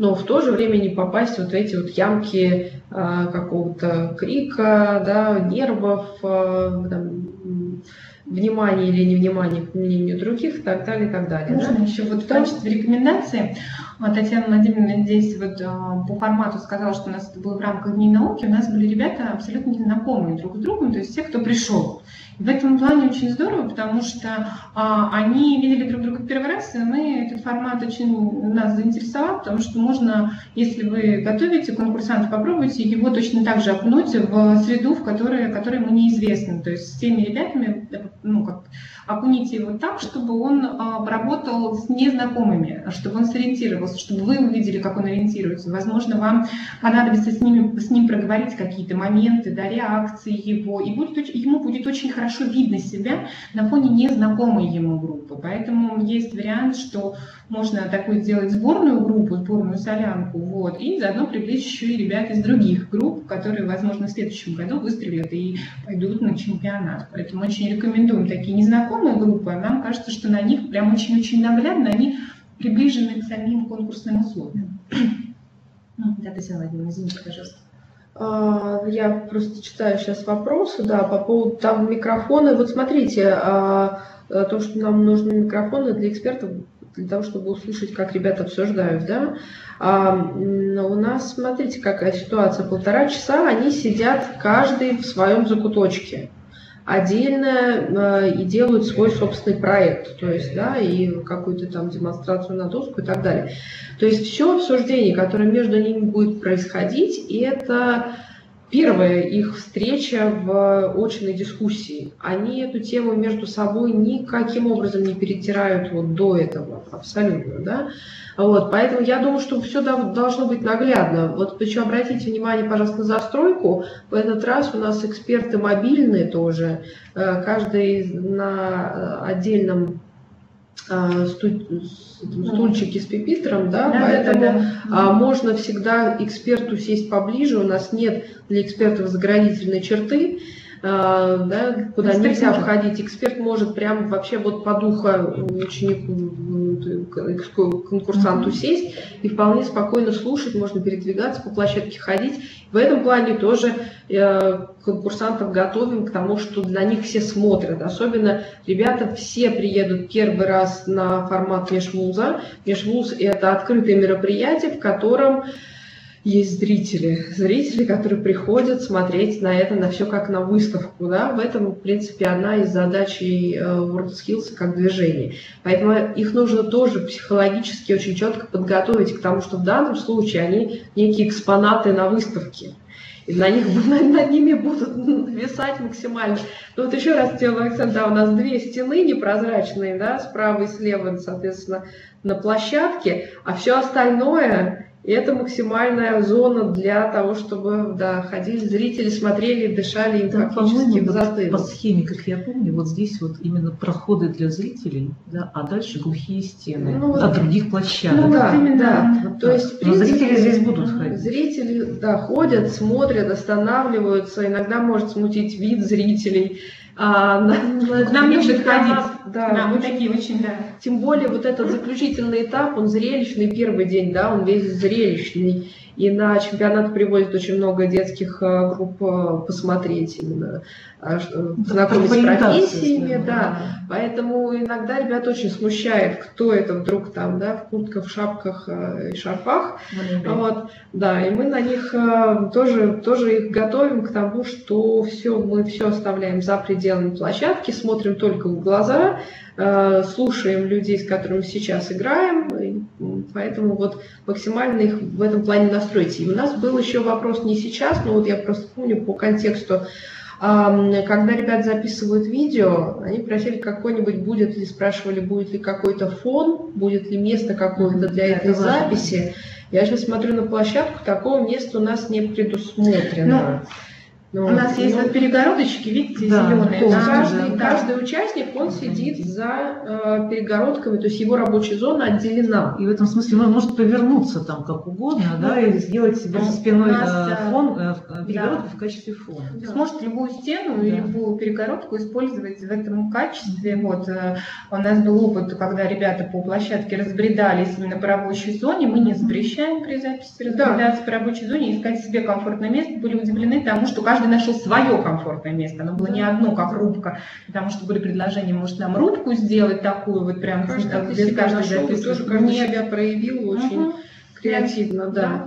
но в то же время не попасть вот в эти вот ямки какого-то крика, да, нервов, там, внимания или невнимания к мнению других и так далее, и так далее. Можно еще вот в качестве рекомендации, Татьяна Владимировна здесь вот по формату сказала, что у нас это было в рамках Дней науки, у нас были ребята абсолютно незнакомые друг с другом, то есть те, кто пришел. В этом плане очень здорово, потому что они видели друг друга в первый раз, и мы этот формат очень нас заинтересовал, потому что можно, если вы готовите конкурсанта, попробуйте его точно так же окунуть в среду, в которой ему неизвестно. То есть с теми ребятами, ну, как, окуните его так, чтобы он работал с незнакомыми, чтобы он сориентировался, чтобы вы увидели, как он ориентируется. Возможно, вам понадобится с ним проговорить какие-то моменты, да, реакции его, и ему будет очень хорошо видно себя на фоне незнакомой ему группы. Поэтому есть вариант, что можно такую сделать сборную группу, сборную солянку, вот, и заодно привлечь еще и ребят из других групп, которые, возможно, в следующем году выстрелят и пойдут на чемпионат. Поэтому очень рекомендуем такие незнакомые группы. Нам кажется, что на них прям очень наглядно они приближены к самим конкурсным условиям. Да, Татьяна Владимировна, извините, пожалуйста. Я просто читаю сейчас вопросы, да, по поводу там микрофона. Вот смотрите, то, что нам нужны микрофоны для экспертов, для того, чтобы услышать, как ребята обсуждают, да. У нас, смотрите, какая ситуация. 1,5 часа они сидят каждый в своем закуточке отдельно и делают свой собственный проект, то есть, да, и какую-то там демонстрацию на доску и так далее. То есть все обсуждение, которое между ними будет происходить, и это первая их встреча в очной дискуссии. Они эту тему между собой никаким образом не перетирают вот до этого, абсолютно, да. Вот, поэтому я думаю, что все должно быть наглядно. Вот причем обратите внимание, пожалуйста, на застройку. В этот раз у нас эксперты мобильные тоже, каждый на отдельном стульчике с пипитром, да, поэтому можно всегда эксперту сесть поближе. У нас нет для экспертов заградительной черты, да, куда нельзя входить. Эксперт может прямо вообще вот под ухо ученику, конкурсанту сесть и вполне спокойно слушать, можно передвигаться по площадке, ходить. В этом плане тоже конкурсантов готовим к тому, что для них все смотрят. Особенно ребята все приедут первый раз на формат межвуза. Межвуз – это открытое мероприятие, в котором есть зрители, которые приходят смотреть на это, на все как на выставку. Да? В этом, в принципе, одна из задач WorldSkills как движения. Поэтому их нужно тоже психологически очень четко подготовить к тому, что в данном случае они некие экспонаты на выставке. И над ними будут нависать максимально. Но вот еще раз хотела акцент, да, у нас 2 стены непрозрачные, да, справа и слева, соответственно, на площадке, а все остальное – это максимальная зона для того, чтобы, да, ходили зрители, смотрели, дышали им фактически в затылок. По схеме, как я помню, вот здесь вот именно проходы для зрителей, да, а дальше глухие стены от других площадок. Ну, да, да. Вот то есть, принципе, зрители здесь будут ходить. Зрители, да, ходят, смотрят, останавливаются, иногда может смутить вид зрителей. К нам любят ходить. Да, мы такие очень, да. Тем более вот этот заключительный этап, он зрелищный, первый день, да, он весь зрелищный. И на чемпионат приводят очень много детских групп посмотреть, именно знакомиться с профессиями, да. Поэтому иногда ребят очень смущает, кто это вдруг там, да, в куртках, в шапках и шарфах. Вот, да, и мы на них тоже их готовим к тому, что мы все оставляем за пределами площадки, смотрим только в глаза, слушаем людей, с которыми сейчас играем, и поэтому вот максимально их в этом плане настроить. И у нас был еще вопрос не сейчас, но вот я просто помню по контексту, когда ребят записывают видео, они просили спрашивали, будет ли какой-то фон, будет ли место какое-то для этой записи. Я сейчас смотрю на площадку, такого места у нас не предусмотрено. У нас есть вот перегородочки, видите, да, зеленые. Каждый участник, он сидит за перегородками, то есть его рабочая зона отделена. И в этом смысле он может повернуться там как угодно, да, и сделать себе за спиной фон, перегородку в качестве фона. То есть может любую стену и любую перегородку использовать в этом качестве. Вот у нас был опыт, когда ребята по площадке разбредались именно по рабочей зоне. Мы не запрещаем при записи разбредаться по рабочей зоне, искать себе комфортное место. Были удивлены тому, что каждый нашел свое комфортное место. Оно было не одно, как рубка, потому что были предложения, может, нам рубку сделать такую, вот прям каждый тоже каждый себя проявил очень креативно, да.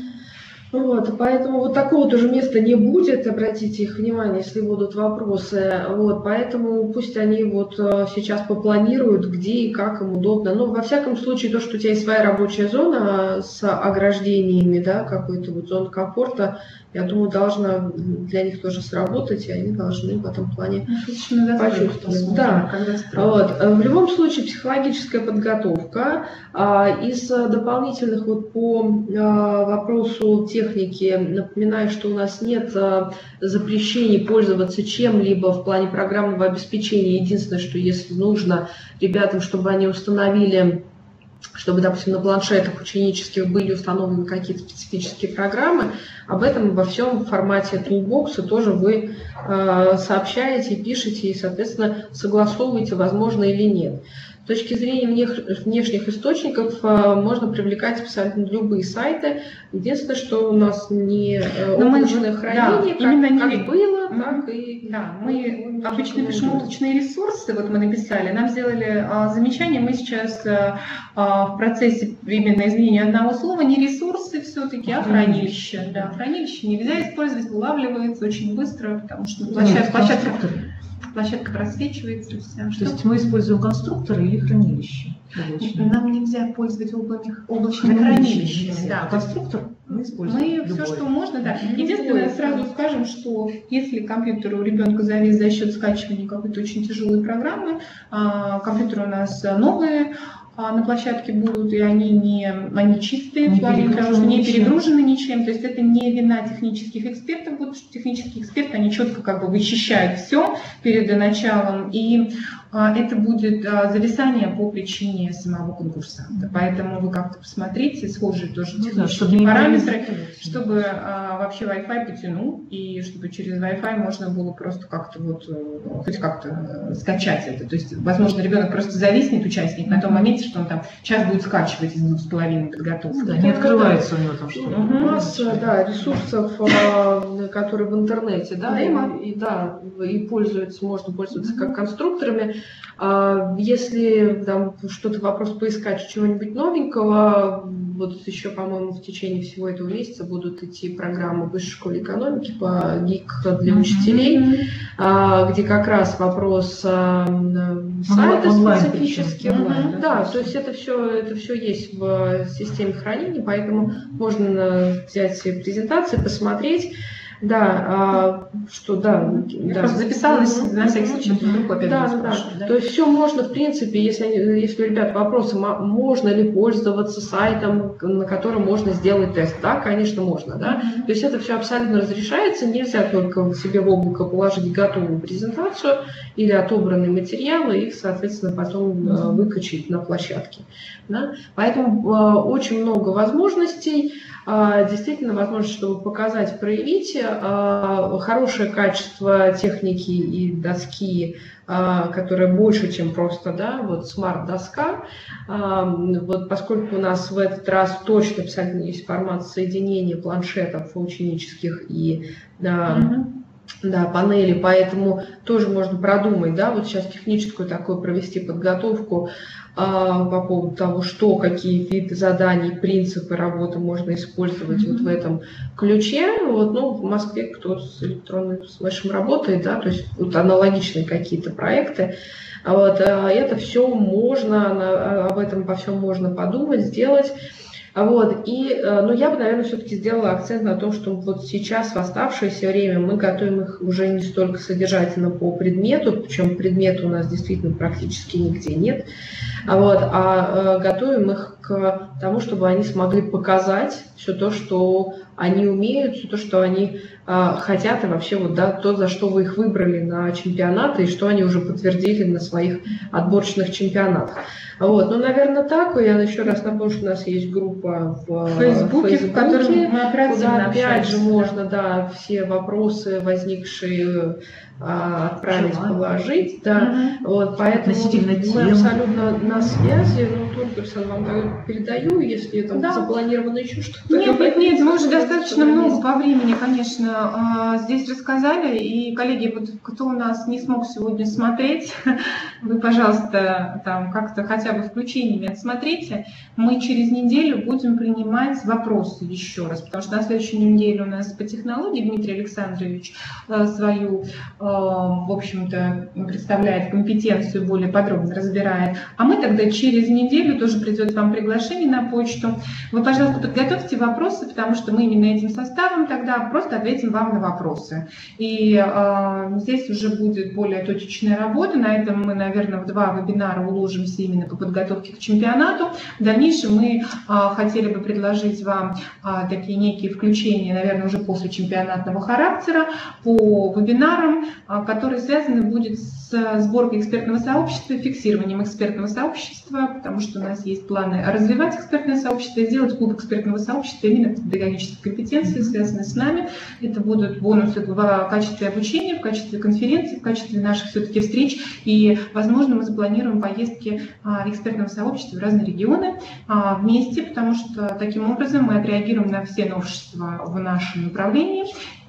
Вот, поэтому вот такого тоже места не будет, обратите их внимание, если будут вопросы. Вот, поэтому пусть они вот сейчас попланируют, где и как им удобно. Но во всяком случае, то, что у тебя есть своя рабочая зона с ограждениями, да, какой-то вот зона комфорта, я думаю, должна для них тоже сработать, и они должны в этом плане почувствовать. Да. Вот. В любом случае, психологическая подготовка. Из дополнительных вот по вопросу техники, напоминаю, что у нас нет запрещений пользоваться чем-либо в плане программного обеспечения. Единственное, что если нужно ребятам, чтобы они установили, чтобы, допустим, на планшетах ученических были установлены какие-то специфические программы, об этом во всем в формате тулбокса тоже вы сообщаете, пишете и, соответственно, согласовываете, возможно или нет. С точки зрения внешних источников можно привлекать абсолютно любые сайты. Единственное, что у нас не облачное хранение, как было, так и... Да, мы обычно пишем облачные ресурсы, вот мы написали, нам сделали замечание, мы сейчас в процессе именно изменения одного слова, не ресурсы все-таки, а хранилище. Да, хранилище нельзя использовать, вылавливается очень быстро, потому что площадка просвечивается. Вся. То есть мы используем конструкторы или хранилище? Нам нельзя пользоваться облачными хранилищами. Да. Конструктор мы используем. Мы все, что можно, да. Единственное, сразу скажем, что если компьютер у ребенка завис за счет скачивания какой-то очень тяжелой программы, компьютеры у нас новые, на площадке будут, и они чистые, потому что не перегружены ничем. То есть это не вина технических экспертов, потому что технические эксперты, они четко как бы вычищают все перед началом, и это будет зависание по причине самого конкурсанта. Поэтому вы как-то посмотрите, схожие тоже технические параметры, чтобы вообще Wi-Fi потянул, и чтобы через Wi-Fi можно было просто как-то вот, хоть как-то скачать это. То есть, возможно, ребенок просто зависнет, участник, на том моменте, что он там час будет скачивать из 2,5 подготовки. Да, не открывается у него там что-то. Масса ресурсов, которые в интернете, и пользуются, можно пользоваться как конструкторами. Если там что-то вопрос поискать чего-нибудь новенького, вот еще, по-моему, в течение всего этого месяца будут идти программы Высшей школы экономики по ГИК для учителей, где как раз вопрос сайта специфических. Да, то есть это все есть в системе хранения, поэтому можно взять презентации, посмотреть. Да, Я просто записалась на всякий случай, вдруг опять да. То есть все можно, в принципе, если у ребят вопросы, можно ли пользоваться сайтом, на котором можно сделать тест. Да, конечно, можно, да. То есть это все абсолютно разрешается, нельзя только себе в облако положить готовую презентацию или отобранные материалы, их, соответственно, потом выкачать на площадке. Да? Поэтому очень много возможностей. Действительно возможность, чтобы показать, проявить хорошее качество техники и доски, которая больше, чем просто смарт-доска. Вот поскольку у нас в этот раз точно абсолютно есть формат соединения планшетов ученических и панели, поэтому тоже можно продумать, вот сейчас техническую такую провести подготовку по поводу того, какие виды заданий, принципы работы можно использовать вот в этом ключе. В Москве кто с электронным слэшем работает, то есть аналогичные какие-то проекты. Это все можно, об этом во всем можно подумать, сделать. Я бы, наверное, все-таки сделала акцент на том, что вот сейчас в оставшееся время мы готовим их уже не столько содержательно по предмету, причем предмета у нас действительно практически нигде нет, а готовим их к тому, чтобы они смогли показать все то, что они умеют, все то, что они хотят, и вообще вот, да, то, за что вы их выбрали на чемпионаты, и что они уже подтвердили на своих отборочных чемпионатах. Вот. Ну, наверное, так. Я еще раз напомню, что у нас есть группа в Фейсбуке, в которой мы куда, опять же, можно, да, все вопросы, возникшие, отправить, положить. Да. Вот, поэтому мы абсолютно на связи. Ну, тут, Александр, вам передаю, если там запланировано еще что-то. Нет, мы уже достаточно много по времени, конечно, здесь рассказали. И, коллеги, вот кто у нас не смог сегодня смотреть, вы, пожалуйста, там как-то хотя бы включениями отсмотрите. Мы через неделю будем принимать вопросы еще раз, потому что на следующей неделе у нас по технологии Дмитрий Александрович свою, в общем-то, представляет компетенцию, более подробно разбирает. А мы тогда через неделю, тоже придет вам приглашение на почту. Вы, пожалуйста, подготовьте вопросы, потому что мы именно этим составом тогда просто ответим вам на вопросы. И здесь уже будет более точечная работа. На этом мы, наверное, в 2 вебинара уложимся именно по подготовке к чемпионату. В дальнейшем мы хотели бы предложить вам такие некие включения, наверное, уже после чемпионатного характера по вебинарам, которые связаны будут с сборкой экспертного сообщества, фиксированием экспертного сообщества, потому что у нас есть планы развивать экспертное сообщество и сделать клуб экспертного сообщества именно педагогической компетенции, связанные с нами. Это будут бонусы в качестве обучения, в качестве конференций, в качестве наших все-таки встреч. И, возможно, мы запланируем поездки экспертного сообщества в разные регионы вместе, потому что таким образом мы отреагируем на все новшества в нашем направлении.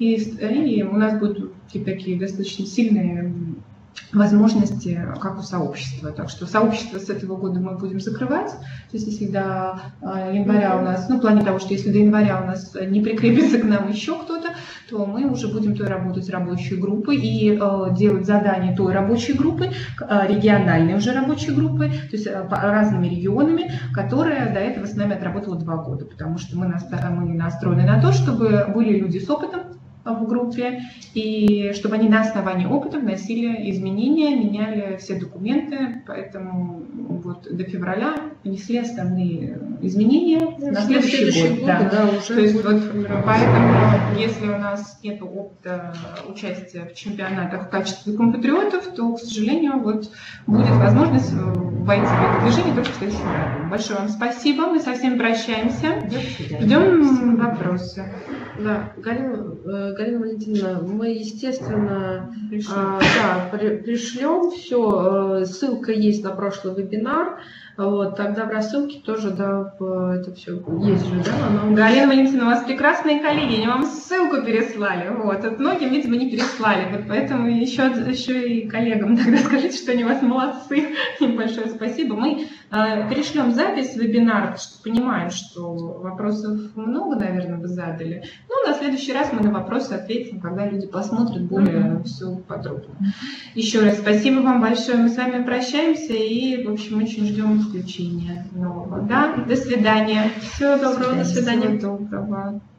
И у нас будут такие достаточно сильные возможности, как у сообщества. Так что сообщество с этого года мы будем закрывать. То есть если до января у нас, ну, в плане того, что если до января у нас не прикрепится к нам еще кто-то, то мы уже будем работать с рабочей группой и делать задания той рабочей группы, региональной уже рабочей группы, то есть разными регионами, которая до этого с нами отработала 2 года, потому что мы настроены на то, чтобы были люди с опытом в группе, и чтобы они на основании опыта вносили изменения, меняли все документы, поэтому вот до февраля внесли основные изменения на следующий год. Да. То есть вот, поэтому, если у нас нет опыта участия в чемпионатах в качестве компатриотов, то, к сожалению, вот будет возможность войти в это движение только в следующем году. Большое вам спасибо, мы со всеми прощаемся. Ждем вопросы. Да, Галина Валентиновна, мы, естественно, пришлем все. Ссылка есть на прошлый вебинар. Вот, тогда в рассылке тоже, да, это все есть же, да? Галина Валентиновна, у вас прекрасные коллеги, они вам ссылку переслали. Вот, от многим, видимо, не переслали. Вот поэтому еще и коллегам тогда скажите, что они у вас молодцы. Им большое спасибо. Мы перешлем запись вебинара, потому что понимаем, что вопросов много, наверное, вы задали. Ну, на следующий раз мы на вопросы ответим, когда люди посмотрят более все подробно. Еще раз спасибо вам большое. Мы с вами прощаемся и, в общем, очень ждем включения нового. Да? До свидания. Всего доброго. До свидания. Всего доброго.